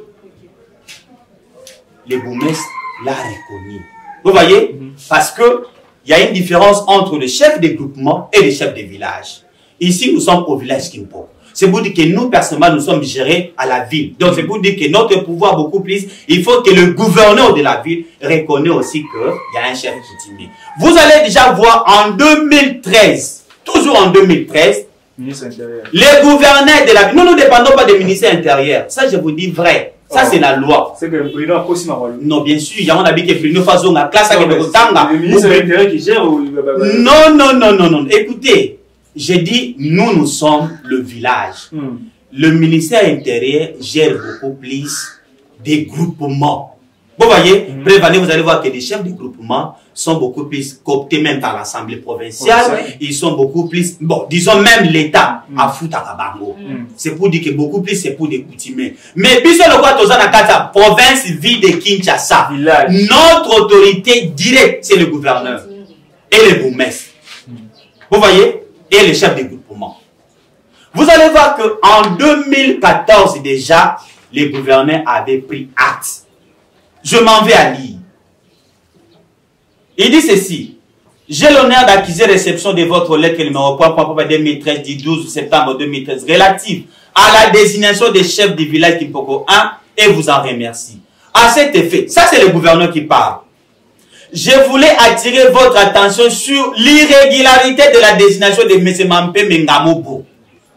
Les bourgmestres l'ont reconnu. Vous voyez? Mm-hmm. Parce que il y a une différence entre les chefs de groupement et les chefs de village. Ici, nous sommes au village Kimpo. C'est pour dire que nous, personnellement, nous sommes gérés à la ville. Donc, c'est pour dire que notre pouvoir beaucoup plus, il faut que le gouverneur de la ville reconnaisse aussi qu'il y a un chef coutumier. Vous allez déjà voir en deux mille treize, toujours en deux mille treize, les gouverneurs de la ville, nous ne dépendons pas des ministères intérieurs. Ça, je vous dis vrai. Ça, oh. C'est la loi. C'est que le président a aussi ma Non, bien sûr, il y a un habit qui est président façon la classe avec le Tanga. Le ministre de l'Intérieur qui gère ou... Non, non, non, non, non. Écoutez, j'ai dit, nous, nous sommes le village. Hmm. Le ministère intérieur gère beaucoup plus des groupements. Vous voyez, mm. Bref, vous allez voir que les chefs de groupement sont beaucoup plus cooptés même par l'Assemblée provinciale. Oh, ils sont beaucoup plus, bon, disons même l'État mm. à foutre à Bango. Mm. C'est pour dire que beaucoup plus c'est pour des coutumiers. Mais puis c'est le quoi dans la province ville de Kinshasa. Village. Notre autorité directe, c'est le gouverneur et les bourgmestres. Mm. Vous voyez, et les chefs de groupement. Vous allez voir que en deux mille quatorze déjà, les gouverneurs avaient pris acte. Je m'en vais à lire. Il dit ceci. J'ai l'honneur d'accuser réception de votre lettre numéro deux mille treize du douze septembre deux mille treize relative à la désignation des chefs du village Kimpoko un et vous en remercie. À cet effet, ça c'est le gouverneur qui parle. Je voulais attirer votre attention sur l'irrégularité de la désignation de M. Mampe Mengamobo.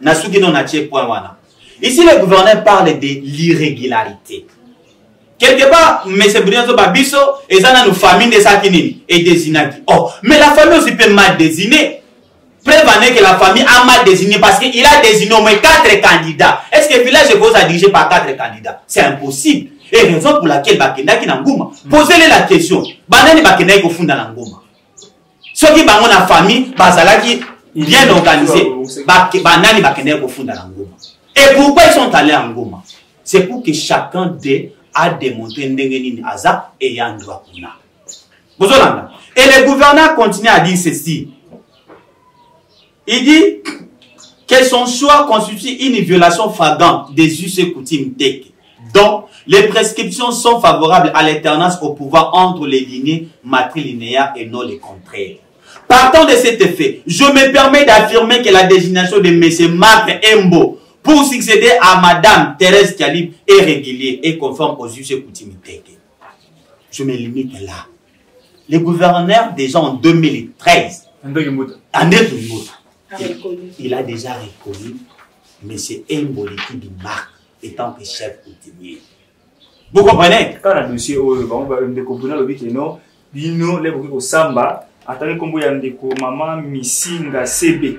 Ici le gouverneur parle de l'irrégularité. Quelque part, M. Brunzo Babiso, et ça, nos familles de Sakinini et désigné. Oh, mais la famille aussi peut mal désigner. Prévenez que la famille a mal désigné parce qu'il a désigné au moins quatre candidats. Est-ce que le village est à diriger par quatre candidats? C'est impossible. Et raison pour laquelle Bakenda qui n'a ngouma. Posez-les la question. Banani Bakenda qui fond dans la ngouma. Ceux qui ont la famille, Bazala qui bien organisé, Banani Bakenda qui fond dans la ngouma. Et pourquoi ils sont allés en ngouma? C'est pour que chacun des a démontré Ndengenini Aza et Yandwa Kuna. Et le gouverneur continue à dire ceci. Il dit que son choix constitue une violation flagrante des us et coutumes tech, dont les prescriptions sont favorables à l'alternance au pouvoir entre les lignées matrilinéaires et non les contraires. Partant de cet effet, je me permets d'affirmer que la désignation de M. Marc Embo pour succéder à Madame Thérèse Kalib est régulier et conforme aux us et coutumes tech. Je me limite là. Le gouverneur, déjà en deux mille treize, il, il a déjà reconnu M. Emboliki Bimar étant que chef coutumier. Vous comprenez? Quand le dossier, on va découvrir le but non, bino les beaucoup au samba, attendez comme vous y avez maman Missinga C B.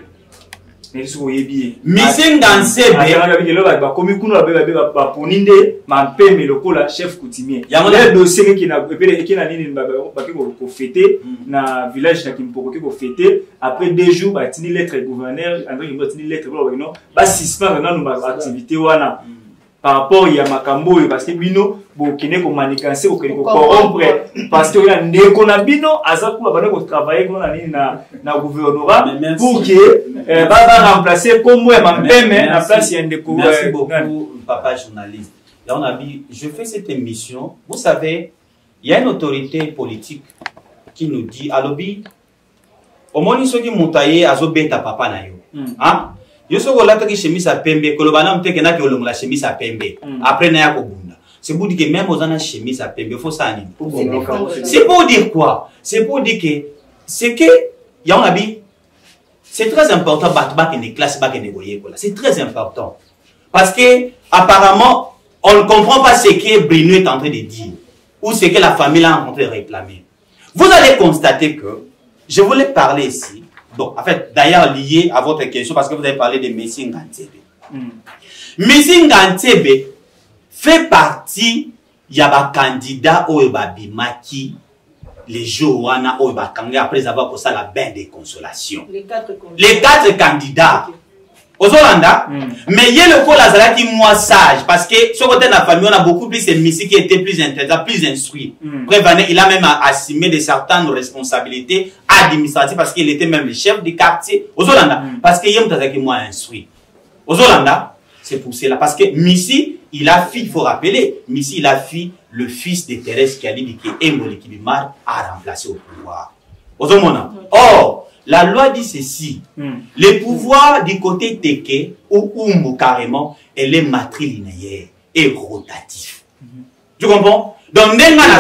Missing dans C B. Comme nous avons pas poninde, ma paix mais le cola chef coutumier. Il y a un dossier qui n'a qui n'a ni ko fêter na village na Kimpoko ko fêter après deux jours ba tini lettre gouverneur André Kimbo tini lettre pour non ba suspendre na nos activités wana. par rapport à Makambo parce que bino bon qui n'est qu'on manigancer ou qu'on corrompre parce que là dès qu'on a bino à ça pour avoir travailler comme on a dit na na gouvernorat pour que va va remplacer comme moi ma même la place il y a des cours. Merci beaucoup papa journaliste. Là on a dit je fais cette émission, vous savez il y a une autorité politique qui nous dit à lobby au moins ceux qui montaillé à zobeta papa na yo hein. Yo so la taki chemise à pembe ko lobana mteke na ke la chemise à pembe après na ya ko bunda c'est pour dire que même aux ana chemise à pembe faut ça ni c'est pour dire quoi c'est pour dire que c'est que ya on abi c'est très important bat bat une classe bat une goyer là c'est très important parce que apparemment on ne comprend pas ce que Bruno est en train de dire ou ce que la famille est en train de réclamer. Vous allez constater que je voulais parler ici. Bon, en fait, d'ailleurs, lié à votre question, parce que vous avez parlé de Messi Ngantebe. Mm. Messi Ngantebe fait partie, il y a un candidat au Bimaki, les jours où après avoir posé la bain de consolation. Les quatre, les quatre candidats. Okay. Aux Hollanda, mm. mais il y a le cas qui moi sage, parce que sur côté de la famille, on a beaucoup plus de Messi qui était plus intéressant, plus instruit. Mm. Prévané, il a même assumé de certaines responsabilités administratives parce qu'il était même le chef du quartier. Aux Hollanda, mm. parce qu'il y a un qui moi instruit. Aux Hollanda, c'est pour cela. Parce que Messi, il a fui, il faut rappeler, Messi, il a fui le fils de Thérèse Kialibi qui est Mboli Kibimar à remplacer au pouvoir. Aux Hollanda. Or, la loi dit ceci, mm. le pouvoir du côté Teke ou Oumou carrément, elle est matrilinéaire et rotatif. Mm -hmm. Tu comprends? Donc,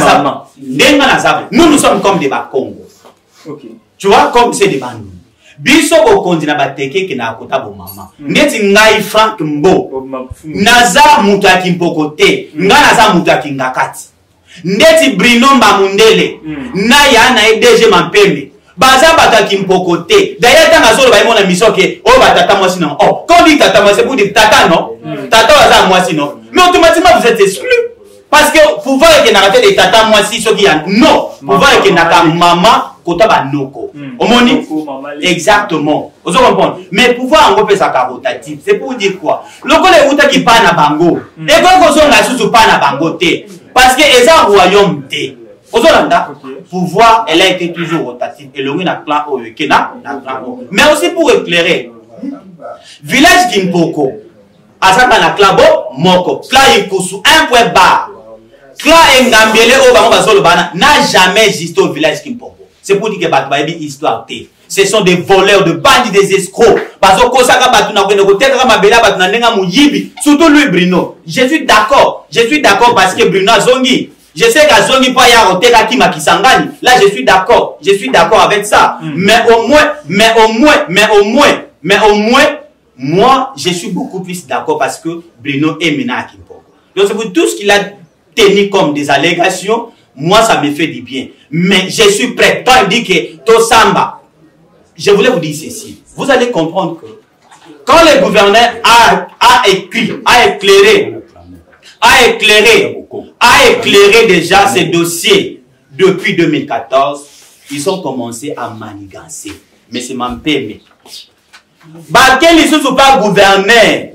nous, nous sommes comme des Bakongo. Okay. Tu vois, comme c'est des Bandou. Biso au continent Bateke qui n'a pas de maman. Neti ngai Frank Mbo. Naza mutaki mpokote. Nga naza mutaki ngakati. Neti Brino Mbamundele. Na ya na D G Mampeme. Baza bataki mpokote. D'ailleurs, tant que solo na mission que oh batata moi sinon. Oh, quand dit tata moi c'est pour dire tata non. Tata baza moi sinon. Mais automatiquement vous êtes exclu. Parce que pouvoir est narraté de tata moi si ce qui a non. Pouvoir est naka maman kota banoko. Omoni exactement. Vous comprenez? Mais pouvoir en sa carotative, c'est pour dire quoi? Le collègue outa qui pas na bango. Et quand on a sous pas na bango té parce que les royaume té. Pouvoir, elle a été toujours rotative. Et le na plan O, mais aussi pour éclairer. Village Kimpoko, Asaka na Klabo, Moko, Kla Ikusu, un point bas. Kla Ngambele au Basolo Bana n'a jamais existé au village Kimpoko. C'est pour dire que Batbaïbi histoire T. Ce sont des voleurs, de bandits, des escrocs. Parce que Kosaka Batuna Bela Batuna Nenga Mouyibi, surtout lui Bruno. Je suis d'accord. Je suis d'accord parce que Bruno Zongi. Je sais qu'à Zongi pas Yaroteka Kima Kisangani. Là, je suis d'accord. Je suis d'accord avec ça. Mm. Mais au moins, mais au moins, mais au moins, mais au moins, moi, je suis beaucoup plus d'accord parce que Bruno est maintenant à Kimpoko. Donc, c'est pour tout ce qu'il a tenu comme des allégations, moi, ça me fait du bien. Mais je suis prêt. Quand il dit que Tosamba, je voulais vous dire ceci. Vous allez comprendre que quand le gouverneur a, a écrit, a éclairé, a éclairé, a éclairé déjà ces dossiers depuis deux mille quatorze, ils ont commencé à manigancer. Mais c'est mon permis. Bah, quel ils sont pas gouverneur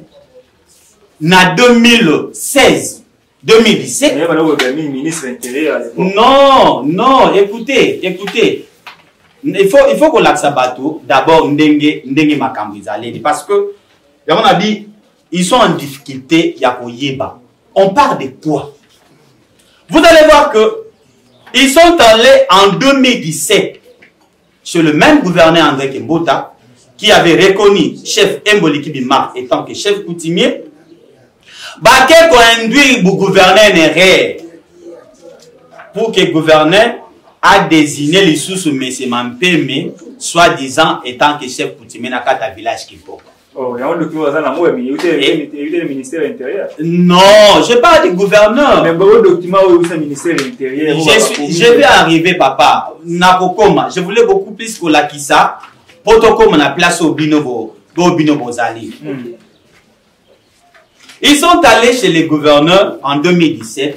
en deux mille seize, deux mille dix-sept. Non, non, écoutez, écoutez. Il faut, il faut qu'on l'accepte d'abord ndenge ndenge makambo izaleli parce que on a dit ils sont en difficulté ya koyeba. On parle de quoi? Vous allez voir que ils sont allés en deux mille dix-sept chez le même gouverneur André Kembota qui avait reconnu chef Mboli Kibimar étant que chef coutumier. Baké ko induit le gouverneur Néré pour que le gouverneur a désigné les sous M. Mampeme, soi-disant étant que chef coutumier dans le village Kimpoko. Oh, il y a un document dans le ministère intérieur. Non, je parle du gouverneur. Mais le document où le ministère intérieur. Je, je vais arriver, papa. Nakokoma. Je voulais beaucoup plus que la Kissa. Protocole na place au Binobo. Au Binobo Zali. Ils sont allés chez les gouverneurs en deux mille dix-sept.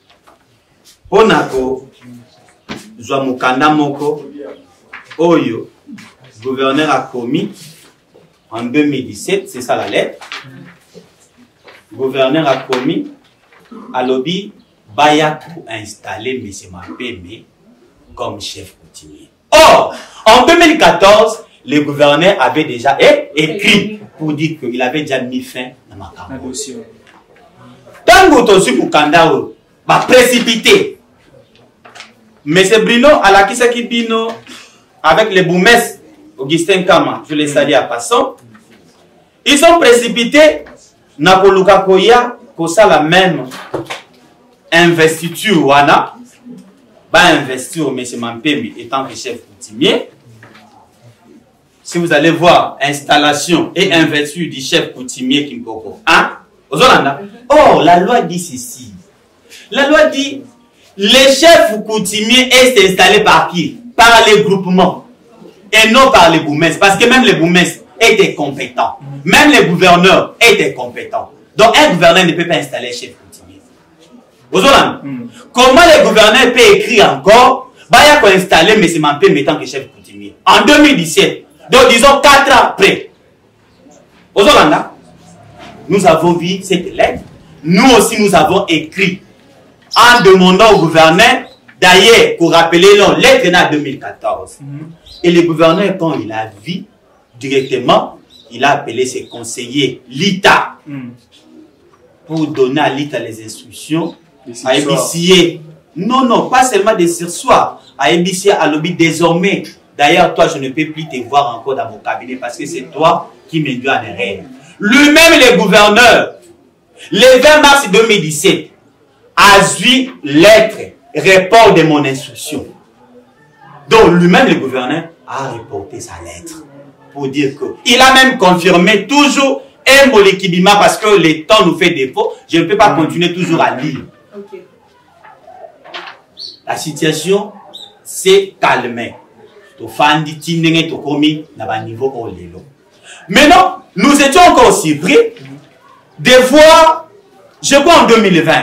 Onako. Zouamukanda Moko, Oyo, gouverneur a commis en deux mille dix-sept, c'est ça la lettre. gouverneur a promis à lobby Baya pour installer M. Mampeme comme chef coutumier. Or, en deux mille quatorze, le gouverneur avait déjà écrit pour dire qu'il avait déjà mis fin à ma campagne. Tant que tu pour Kandao, va précipiter. M. Bruno, à la Kisaki Bino, avec les boumesses, Augustin Kama, je les salue à passant, ils sont précipités. Napoluka Koya, Kosa la même investiture, Wana, va investir au M. Mampeme étant que chef coutumier. Si vous allez voir installation et investiture du chef coutumier Kimpoko, hein? Oh, la loi dit ceci. La loi dit les chefs coutumiers est installé par qui? Par les groupements et non par les boumesses. Parce que même les boumesses étaient compétents. Même les gouverneurs étaient compétents. Donc un gouverneur ne peut pas installer chef coutumier. Mm. Comment les gouverneurs peuvent écrire encore bah, il y a installer M. Mampeme en tant que chef coutumier en deux mille dix-sept. Donc disons quatre ans après. Aux Hollandais, nous avons vu cette lettre. Nous aussi nous avons écrit en demandant au gouverneur, d'ailleurs, pour rappeler la lettre en deux mille quatorze. Mm. Et le gouverneur, quand il a vu directement, il a appelé ses conseillers, l'I T A, mm. pour donner à l'I T A les instructions, à ébicier. Non, non, pas seulement des sursoirs, à ébicier à lobby désormais. D'ailleurs, toi, je ne peux plus te voir encore dans mon cabinet parce que c'est toi qui me dois en erreur. Lui-même, le gouverneur, le vingt mars deux mille dix-sept, a vu lettre, report de mon instruction. Donc, lui-même, le gouverneur, a reporté sa lettre. Pour dire que il a même confirmé toujours un Molekibima parce que le temps nous fait défaut. Je ne peux pas continuer toujours à lire. Okay. La situation s'est calmée. Maintenant, nous étions encore surpris de voir, je crois en deux mille vingt,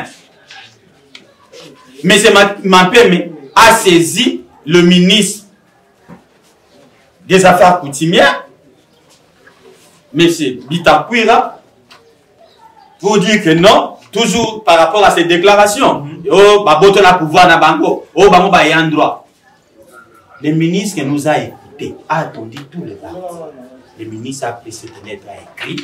M. Mampeme a saisi le ministre des Affaires coutumières, M. Bitakwira, pour dire que non, toujours par rapport à ces déclarations. Oh, baboto na pouvoir na bango, oh, bango ba yan droit. Le ministre nous a écoutés, a attendu tous les partis. Le ministre a pris cette lettre, a écrit.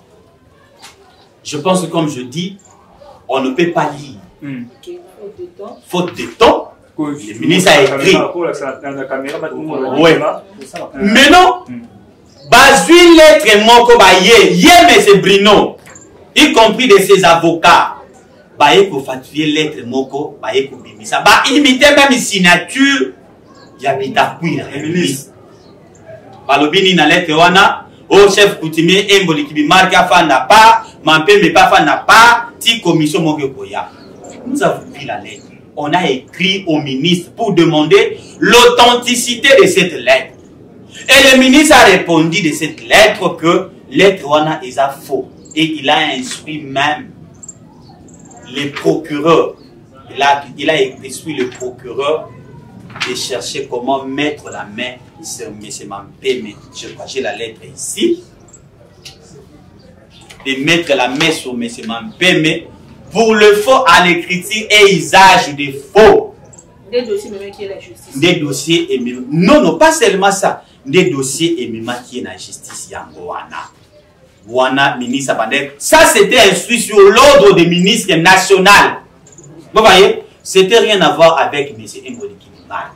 Je pense que, comme je dis, on ne peut pas lire. Mm. Faute de temps. Le ministre a écrit. Oui. Mais non. Bazui lettre moko ba ye, ye M. Bruno, y compris de ses avocats, ba ye ko fatouiller lettre moko, ba ye ko bimisa, ba imiter même signature ya Bitakwira, le ministre. Ba lobini na lettre wana, au chef coutumier emboli ki bi marque afa na pas, Mampeme pas fa na pas, ti commission moko koya. Nous avons pris la lettre. On a écrit au ministre pour demander l'authenticité de cette lettre. Et le ministre a répondu de cette lettre que lettre wana est faux. Et il a instruit même les procureurs. Il a, il a instruit le procureur de chercher comment mettre la main sur M. Mampeme. Je crois que j'ai la lettre ici. De mettre la main sur M. Mampeme pour le faux à l'écriture et usage des faux. Des dossiers même qui est la justice. Des dossiers et même. Non, non, pas seulement ça. Des dossiers et même qui est la justice. Yangoana. Wana, ministre Abandek. Ça, c'était instruit sur l'ordre des ministres nationaux. Vous voyez, c'était rien à voir avec M. Mboliki Bimara.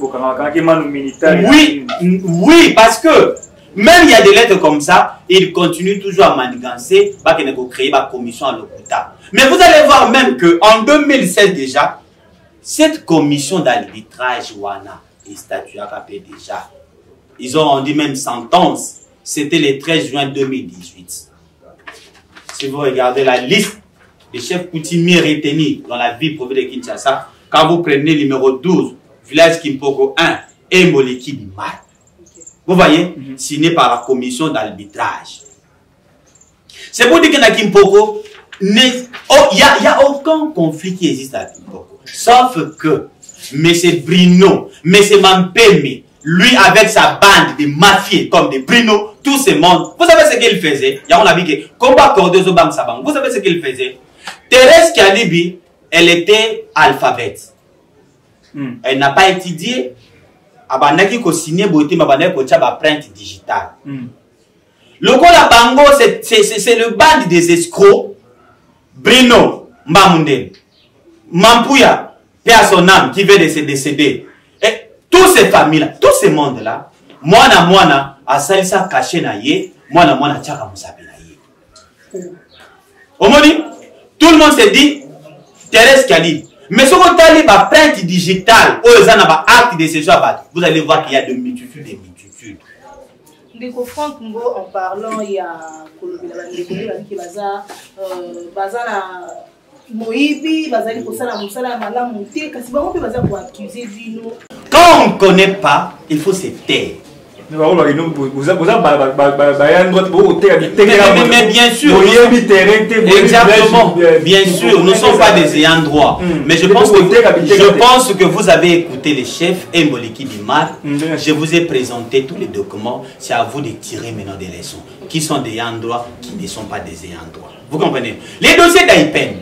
Oui, oui, parce que même il y a des lettres comme ça, il continue toujours à manigancer, pas qu'il ait créé une commission à l'hôpital. Mais vous allez voir même qu'en deux mille seize déjà, cette commission d'arbitrage Wana est statuée déjà. Ils ont rendu même sentence. C'était le treize juin deux mille dix-huit. Si vous regardez la liste des chefs coutumiers retenus dans la ville province de Kinshasa, quand vous prenez le numéro douze, village Kimpoko un, et Moleki Bimara. Vous voyez, mm-hmm. signé par la commission d'arbitrage. C'est pour dire que dans Kimpoko, il n'y a, a aucun conflit qui existe à Kimpoko. Sauf que M. Bruno, M. Mampeme, lui avec sa bande de mafieux comme des Bruno, tout ce monde, vous savez ce qu'il faisait? Il y a on a vu que combat accordé aux banques sabank. Vous savez ce qu'il faisait? Thérèse Kialibi, elle était alphabète. Mm. Elle n'a pas étudié. Abanaki ko signé boité mabana ko tcha ba print digital. Mm. Le Kola Bango, c'est le bande des escrocs. Bruno Mbamunde, Mampuya, père à son âme, qui veut de se décéder. Et toutes ces familles-là, tout ce monde-là, moi na moi na, a salisa caché na ye, moi na moi na tchaka mousabe na ye. Omoni, tout le monde se dit, Thérèse Kali. Mais si vous avez un print digital, ou les actes de ces choses, vous allez voir qu'il y a de multitudes et multitudes. Ndeko Franck Ngo, en parlant, il y a qui baza baza na Moïbi, baza li kosala musala malamu te, kasi bango pe baza pour accuser Vino. Quand on ne connaît pas, il faut se taire. Mais bien sûr, exactement, bien sûr, nous ne sommes pas des ayants droit. Mais je pense que je pense que vous avez écouté les chefs Mboliki Bimar. Je vous ai présenté tous les documents. C'est à vous de tirer maintenant des leçons. Qui sont des ayants droit, qui ne sont pas des ayants droit. Vous comprenez? Les dossiers d'Aïpen.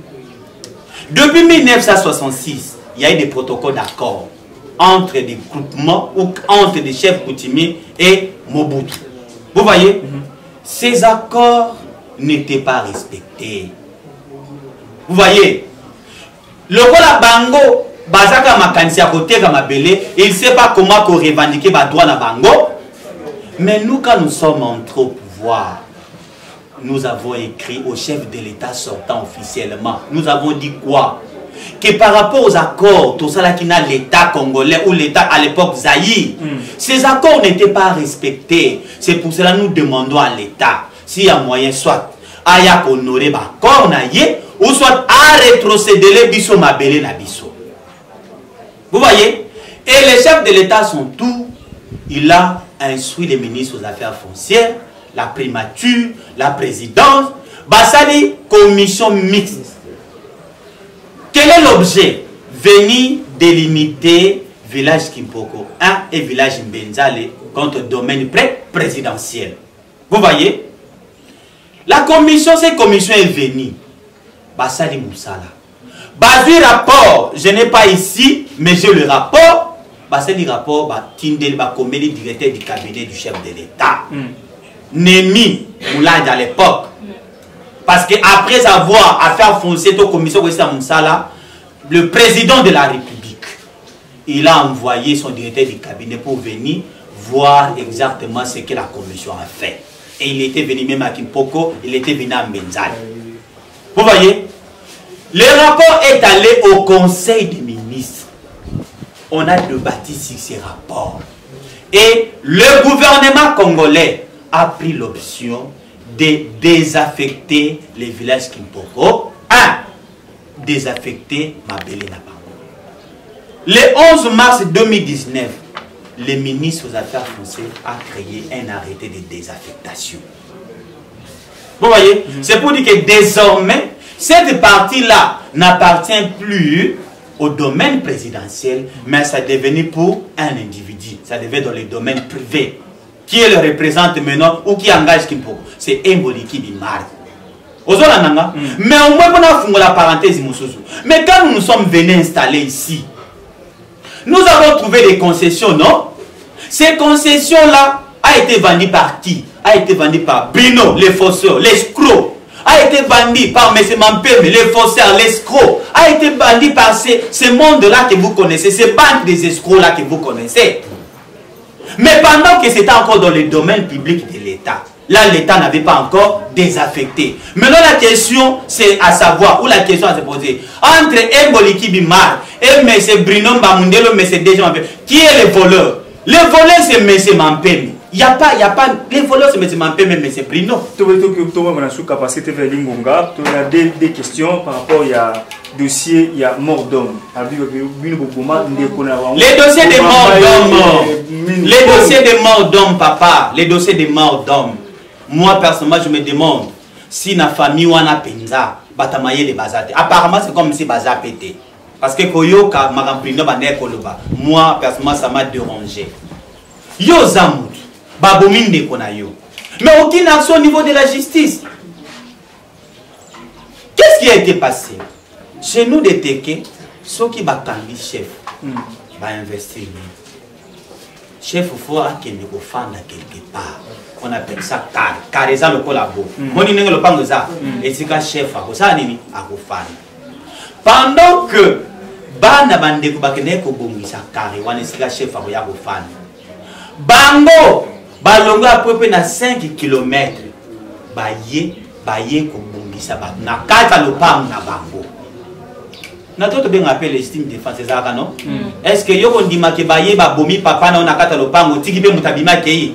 Depuis mille neuf cent soixante-six, il y a eu des protocoles d'accord entre des groupements ou entre des chefs coutumiers et Mobutu. Vous voyez, mm-hmm. Ces accords n'étaient pas respectés. Vous voyez, le Kola Bango, Bazaka Makansi à côté Gamabele, il ne sait pas comment qu'on revendiquer les droits de Bango. Mais nous, quand nous sommes entrés au pouvoir, nous avons écrit au chef de l'État sortant officiellement. Nous avons dit quoi? Que par rapport aux accords, tout ça là qui n'a l'État congolais ou l'État à l'époque Zaïre, mm. ces accords n'étaient pas respectés. C'est pour cela que nous demandons à l'État, s'il y a moyen, soit à honorer l'accord, ou soit à rétrocéder les bisso mabélé na bisso. Vous voyez? Et les chefs de l'État sont tous. Il a instruit les ministres aux affaires foncières, la primature, la présidence, Bassali, commission mixte. Quel est l'objet? Venir délimiter village Kimpoko un et village Mbenzale contre domaine pré présidentiel. Vous voyez? La commission, cette commission est venue. Bassali Moussala. Basé rapport, je n'ai pas ici, mais j'ai le rapport. Bassali rapport, Tindel Bakomeli, directeur du cabinet du chef de l'État. Mm. Némi Moulage à l'époque. Parce qu'après avoir à faire foncer toute commission Moussala, le président de la République, il a envoyé son directeur du cabinet pour venir voir exactement ce que la commission a fait. Et il était venu même à Kimpoko, il était venu à Mbenzale. Vous voyez? Le rapport est allé au Conseil des ministres. On a débattu sur ces rapports. Et le gouvernement congolais a pris l'option de désaffecter les villages Kimpoko. un. Désaffecter Mabélé Nabango. Le onze mars deux mille dix-neuf, le ministre aux Affaires foncières a créé un arrêté de désaffectation. Vous voyez? Mm-hmm. C'est pour dire que désormais, cette partie-là n'appartient plus au domaine présidentiel, mais ça est devenu pour un individu. Ça devait dans le domaine privé. Qui le représente maintenant ou qui engage Kimpoko? C'est Mboliki Bimar. Mm. Mais au moins, on a fondé la parenthèse. Mais quand nous nous sommes venus installer ici, nous avons trouvé des concessions, non? Ces concessions-là ont été vendues par qui? A été vendues par Bruno, les faussaires, l'escroc. A été vendues par M. Mampeme, les faussaires, l'escroc. A été vendues par ces, ces mondes-là que vous connaissez, ces bandes des escrocs-là que vous connaissez. Mais pendant que c'était encore dans le domaine public de l'État, là, l'État n'avait pas encore désaffecté. Maintenant, la question, c'est à savoir, ou la question à se poser, entre Mboliki Bimar et M. Bruno Mbamundelo, M. Deja Mampeme, qui est le voleur? Le voleur, c'est M. Mampeme. Il n'y a pas, il n'y a pas, les voleurs, c'est M. Mampeme et M. Bruno. Tu as capacité de faire l'Ingonga, tu as des questions par rapport à dossier, il y a mort d'homme. Les dossiers de mort d'homme, les dossiers de mort d'homme, papa, les dossiers de mort d'homme. Moi, personnellement, je me demande si la famille ou la penza, batamaye les bazate. Apparemment, c'est comme si baza pété. Parce que Koyoka, Maramprino, moi, personnellement, ça m'a dérangé. Yo Zamout, babominde kona yo. Mais aucune action au niveau de la justice. Qu'est-ce qui a été passé? Chez nous, des Teke, ceux qui battent le chef, va investir. Chef, il faut qu'il ne faut pas quelque part. On appelle ça car. Car ça le collabo. Mon n'est le pas ça. Et c'est qu'un chef à ça nini à faire. Pendant que bana bande ko bakene ko bongisa car wana c'est qu'un chef à ya ko faire. Bango balongo à peu près na cinq kilomètres. Baye baye ko bongisa ba na kata le pam na bango. Na toto bien appelé l'estime défense ça non? Est-ce que yo on dit ma ke baye ba bomi papa na on a kata le pam o tiki be mutabima kei?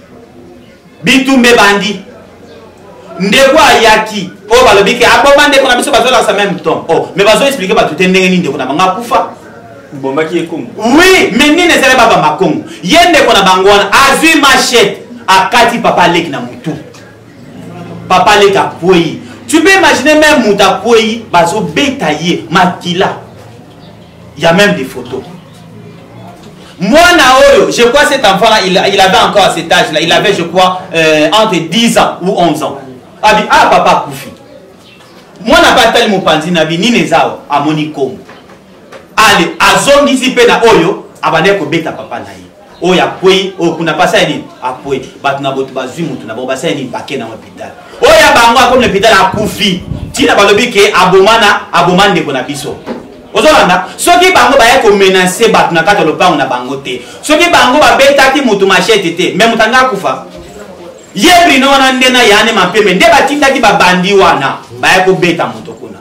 Bitumbe bandi ndeko ayaki o balobiki aboma ndeko na biso bazola sa même temps oh mais bazo expliquer ba tout ndenge ni ndeko na banga kufa bomba ki ekongo oui mais ni nezele baba makongo yende ko na bangwana azui machette akati papa leki na mutu papa leki apoi tu peux imaginer même muta apoi bazo betailler makila il y a même des photos. Moi, Naoyo, je crois que cet enfant-là, il, il avait encore à cet âge-là, il avait, je crois, euh, entre dix ans ou onze ans. Ah, ah papa, Koufi. Moi, n'a pas tel mon panzi, n'a ni nezao, à Monikom. Allez, à zone d'ici, na Oyo, abandé ko beta papa naï. Oya, poi, o kuna pas ça, ni, a poi, bat na botu bazu, moutou na boba ça, ni, paquet na l'hôpital. Oya, bangwa, comme l'hôpital à Koufi. Tina balobi ke abomana, abomane ko na biso. Ozolanda soki bango ba ko menacer bat na kata lopango na bango te soki bango ba betaki mutu machete te même mutanga kufa yebri no na ndena yane mapeme nde batindaki ba bandi wana ba ko beta mutu kuna.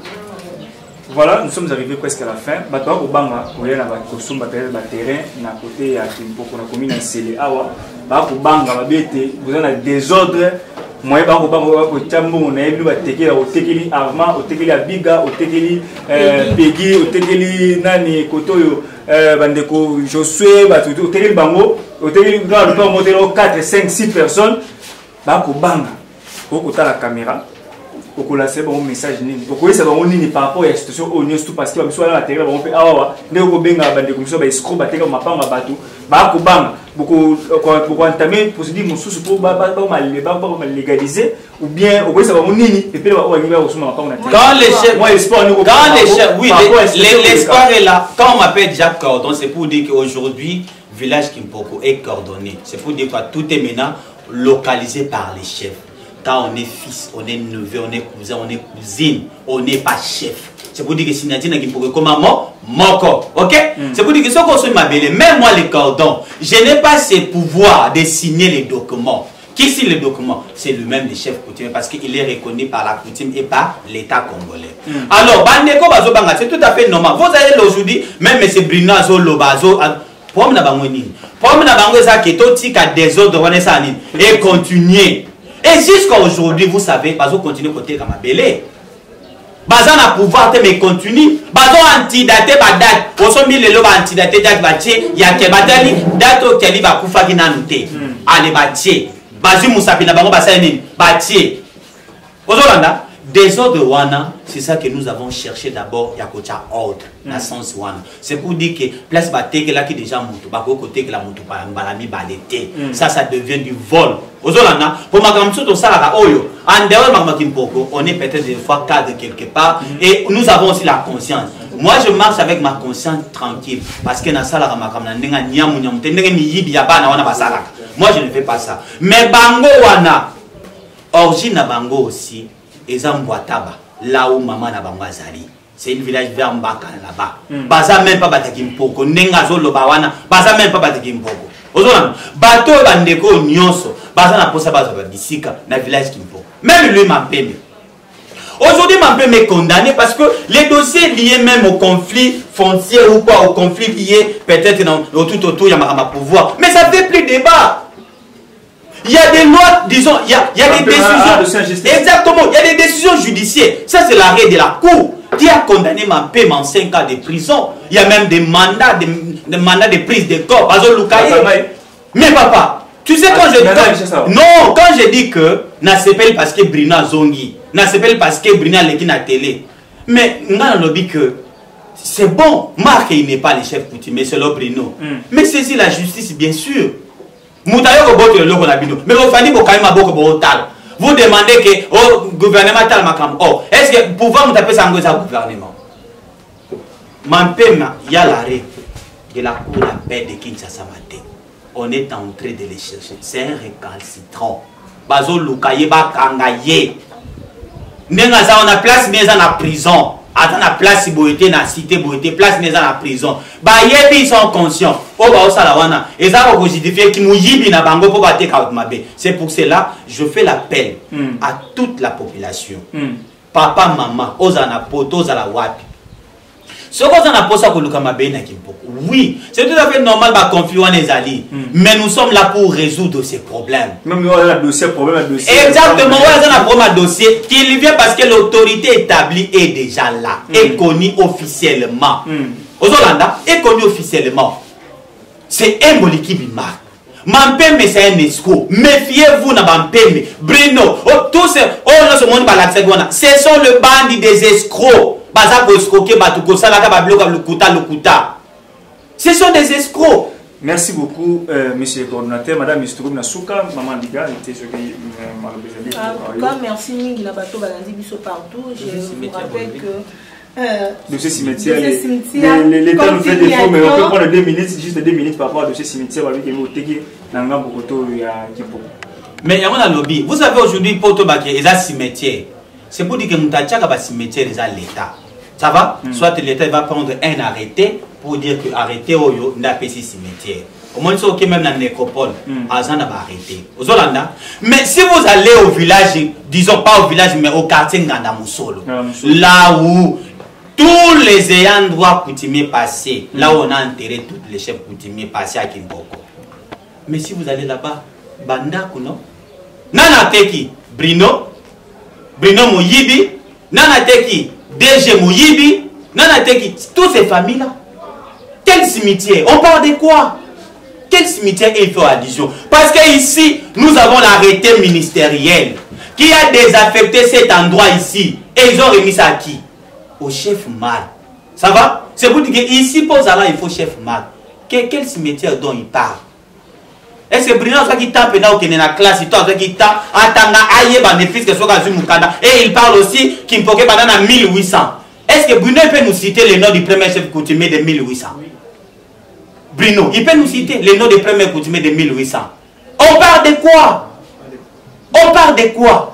Voilà, nous sommes arrivés presque à la fin. Bato ko banga ko yena ba ko sumba terrain ba terrain na côté ya Kimpoko na commune ya Sele awa ba ko banga ba bete vous avez désordre. Moi, je vais chambo na yebi ba tekeli o tekeli arma o tekeli abiga o tekeli pegi o tekeli nani kotoyo bandeko Josué ba o tekeli bango o tekeli dans le plan monter quatre cinq six personnes ba ko banga ko kota la caméra ko ko la c'est bon message nini ko ko ça ba nini par rapport à la situation au news tout parce que ba soit la terre ba on fait awa ne ko benga bandeko so ba escroc ba teka mapanga bato ba ko banga beaucoup pour entamer procédure mususu pour ba ba ba ba légaliser ou bien au ça va nini et puis on va arriver au suma pas on a quand les chefs moi espoir quand les chefs oui l'espoir est là quand on m'appelle Jacques Cordon c'est pour dire qu'aujourd'hui village Kimpoko est coordonné c'est pour dire que tout est maintenant localisé par les chefs quand on est fils on est neveu on est cousin on est cousine on n'est pas chef. C'est pour dire que si Nadine qui pourrait comme maman, moko, ok? Mm. C'est pour dire que ce qu'on se m'appelle, même moi les cordons, je n'ai pas ce pouvoir de signer les documents. Qui signe les documents? C'est lui-même le chef coutumier parce qu'il est reconnu par la coutume et par l'État congolais. Mm. Alors, Bandeko Bazo Banga, c'est tout à fait normal. Vous allez aujourd'hui, même M. Brinazo Lobazo, pour me bango nini, pour me bango ça qui est aussi qu'à des autres et continuer. Et jusqu'à aujourd'hui, vous savez, Bazo continue côté comme Abélé. Bazan a pouvoir te me continue. Bazan antidaté ba date. Oso mi lelo ba antidaté date ba tché. Ya ke batali date o keli ba kufa ki nanute. Ale ba tché. Bazu musapi na bango ba sa nini. Ba tché. Oso landa. Des ordres wana, c'est ça que nous avons cherché d'abord. Ya kocha ordre. Na sens wana. C'est pour dire que place ba teke la ki déjà mutu. Ba ko côté que la mutu ba balami ba l'été. Ça, ça devient du vol. Ozolana, pour ma grande chose, oyo, en dehors de Kimpoko, on est peut-être des fois cadre quelque part et nous avons aussi la conscience. Moi, je marche avec ma conscience tranquille parce que moi, je ne fais pas ça. Mais Bango wana, origine Bango aussi, et Zambouataba, là où maman na Bango azali. C'est un village vers Mbaka là-bas. Baza même pas Batakimpoko, Nengazo Lobawana, Baza même pas Batakimpoko. Ozolana, bateau bandeko nyonso, baza na posa baza bisika na village Kimpoko. Même lui m'appelle. Aujourd'hui m'appelle me condamné parce que les dossiers liés même au conflit foncier ou quoi, au conflit lié peut-être au tout autour il y a ma pouvoir. Mais ça fait plus débat. Il y a des lois, disons, il y a, il y a des décisions. Exactement, il y a des décisions judiciaires. Ça c'est l'arrêt de la cour qui a condamné ma paix en cinq ans de prison. Il y a même des mandats, des, des mandats de prise de corps. Mais papa, tu sais quand je dis non, quand je dis que n'a s'appelle parce que Brina Zongi, n'a s'appelle parce que Brina Leki na télé. Mais n'a lobby que c'est bon, Marc il n'est pas le chef coutumier, c'est le Brino. Mm. Mais saisis la justice bien sûr. Moutayo ko boto le loko na bino. Mais vous fani bo kaima boko bo tal. Vous demandez que au gouvernement tal makam. Oh, est-ce que pouvoir mutaper ça ngo ça gouvernement? Mampema y a l'arrêt de la cour la paix de Kinshasa matin. On est en train de les chercher. C'est un récalcitrant. Bazo lukaye ba kangaye. Nenga za on a place mais en prison. Attends la place boité na cité boité place mais en prison. Ba yebi ils sont conscients. Oh ba osala wana. Et ça va justifier ki muyibi na bango po ba take out mabe. C'est pour cela je fais l'appel mm. à toute la population. Mm. Papa maman, ozana poto ozala wapi. Ce qu'on a posé pour le Kamabé, oui, c'est tout à fait normal de confier les alliés. Mm. Mais nous sommes là pour résoudre ces problèmes. Même nous avons un dossier, problème, dossier. Exactement, nous avons un problème dossier qui vient parce que l'autorité établie est déjà là, mm. est connue officiellement. Mm. Aux Hollandais, est connue officiellement. C'est un boli qui marque. Mampeme c'est un escroc. Méfiez-vous na Mampeme. Bruno, oh, tous ces, oh, non, ce monde, ce sont le bandit des escrocs. Ce sont des escrocs. Merci beaucoup, euh, monsieur le coordinateur. Madame Mistourou Nasuka, maman Liga, était ce que euh, merci Mingi la bateau Balandi Bisso partout. Je vous rappelle que. Euh, dossier cimetière. L'État nous fait des faux, mais on peut prendre deux minutes, juste deux minutes par rapport au dossier cimetière avec les mots Teki, Nanga Bokoto, il y a Kipo. Mais il y a un lobby. Vous savez aujourd'hui, Poto Baké, il y a un cimetière. C'est pour dire que nous avons un cimetière, il y a l'État. Ça va? Mm. Soit l'État va prendre un arrêté pour dire que arrêté Oyo n'a pas ce cimetière. Au moins, c'est même dans la nécropole, Azan a arrêté. Aux Hollandais. Mais si vous allez au village, disons pas au village, mais au quartier Ngandamusolo, là où tous les ayants droit coutumiers passés, mm. là où on a enterré tous les chefs coutumiers passés à Kimboko. Mais si vous allez là-bas, Banda Kuno, Nana Teki, Brino, Brino Mouyibi, Nana Teki, D G Mouyibi, Nana Teki, toutes ces familles-là. Quel cimetière? On parle de quoi? Quel cimetière il faut addition? Parce qu'ici, nous avons l'arrêté ministériel qui a désaffecté cet endroit ici. Et ils ont remis ça à qui? Au chef mal. Ça va? C'est pour dire qu'ici, pour ça, il faut chef mal. Quel, quel cimetière dont il parle? Est-ce que Bruno qui tape dans la classe, il qui tape, attendant aïe, bénéfice que soit Mukada, et il parle aussi qu'il faut que pendant mille huit cents. Est-ce que Bruno peut nous citer le nom du premier chef coutumier de mille huit cents? Bruno, il peut nous citer le nom du premier coutumier de mille huit cents. On parle de quoi? On parle de quoi?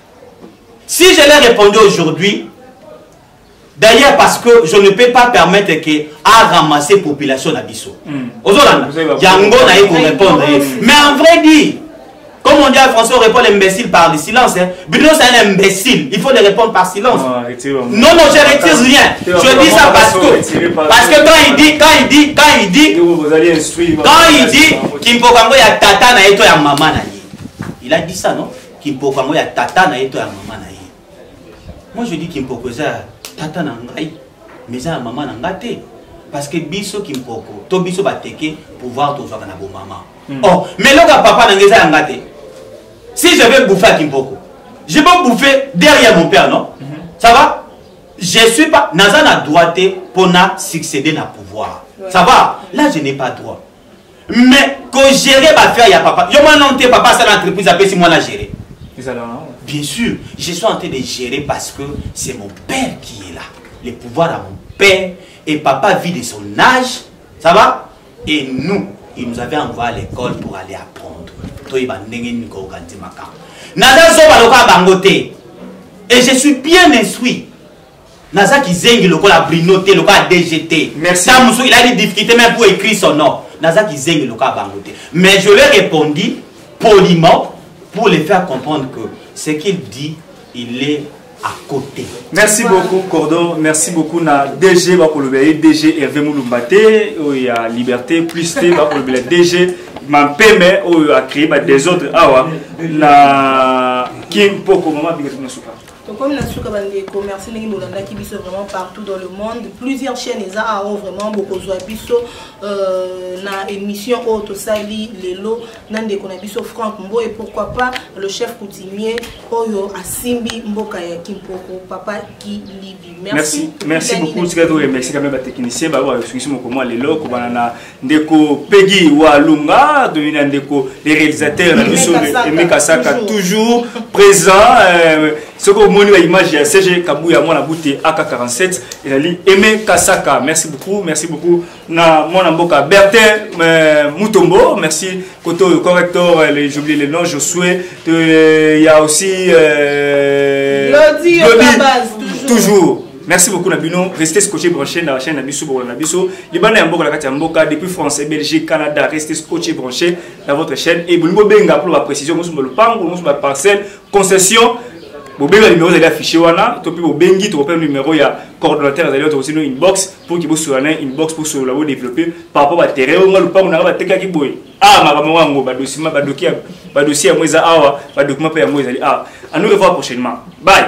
Si je l'ai répondu aujourd'hui, d'ailleurs, parce que je ne peux pas permettre à ramasser la population d'Abisso. Aux Hollandais, Yango n'a eu qu'on répondre. Mais en vrai dit, comme on dit à François, on répond l'imbécile par le silence. Bruno, c'est un imbécile. Il faut le répondre par silence. Non, non, je ne retire rien. Je dis ça parce que, parce que quand il dit, quand il dit, quand il dit, quand il dit, Kimpokango ya tata na eto ya maman na ye. Il a dit ça, non? Kimpokango ya tata na eto ya maman na ye. Moi, je dis Kimpoko ça. Tata nangai, mais ça maman nangate parce que biso kimpoko, to biso bateke pouvoir to zoka na bo maman. Oh, mais le gars papa nangeza nangate. Si je vais bouffer à Kimpoko, je peux bouffer derrière mon père, non? Mm -hmm. Ça va? Je suis pas nazana droité pour na succéder na pouvoir. Ouais. Ça va? Là je n'ai pas droit. Mais que gérer va faire ya papa. Yo maintenant te papa ça l'entreprise après si moi la gérer. Bien sûr, je suis en train de gérer parce que c'est mon père qui est là. Le pouvoir à mon père et papa vit de son âge. Ça va? Et nous, il nous avait envoyé à l'école pour aller apprendre. Et je suis bien instruit. Naza qui zengi le la brinoté, le cas D G T. Merci. Il a des difficultés même pour écrire son nom. Naza qui zengi le cas bangoté. Mais je lui ai répondu poliment pour les faire comprendre que ce qu'il dit, il est à côté. Merci beaucoup, Cordon. Merci beaucoup, na D G, D G Hervé Mouloumbate, il y a Liberté, plus T, D G, Mampeme, il a créé des autres. Ah, na Kim Poko, maman, Donc comme la souka bande commerce nengi bolanda ki biso vraiment partout dans le monde, plusieurs chaînes eza ont vraiment beaucoup zo biso euh na émission auto sali lelo nande kona biso Franck Mbo et pourquoi pas le chef coutumier oyo asimbi mboka ya Kimpoko papa qui livi. Merci merci beaucoup Tigado et merci quand même ba technicien ba wa suivi mo comment lelo ko banana ndeko Peggy wa Lunga de ndeko les réalisateurs na biso Aimé Kasaka toujours présent ce que moni wa image ya C G Kabuya mwana bouté A K quarante-sept et ali Aimé Kasaka merci beaucoup merci beaucoup na mwana mboka Bertin euh, Mutombo merci Koto correcteur les j'oublie les noms Josué il y a aussi euh, Lodi base toujours, toujours. Merci beaucoup Nabino, restez scotché branché dans la chaîne Nabiso pour Nabiso. Libanais en Boka la Katia Mboka depuis France, Belgique, Canada, restez scotché branché dans votre chaîne et vous nous benga pour la précision, nous sommes le pang, nous sommes la parcelle concession. Vous benga numéro de affiché wana, topi vous bengi, tu repères le numéro il y a coordonnateur d'ailleurs aussi une inbox pour qu'il vous soit une inbox pour se la développer par rapport à terrain on le pang on a pas teka ki boy. Ah ma maman wango ba dossier ba dossier ba dossier moi za awa ba document pa moi za ah. À nous revoir prochainement. Bye.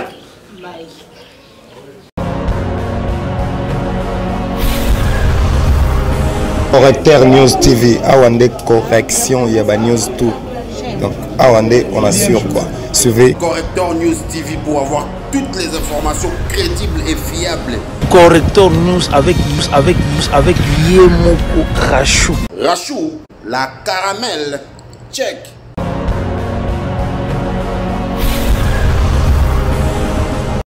Correcteur News T V, Awande correction, il y a ba news tout. Donc Awande, on assure quoi. Suivez Correcteur News T V pour avoir toutes les informations crédibles et fiables. Correcteur News avec news avec news avec Yemoko Rachou. Rachou, la caramel, check.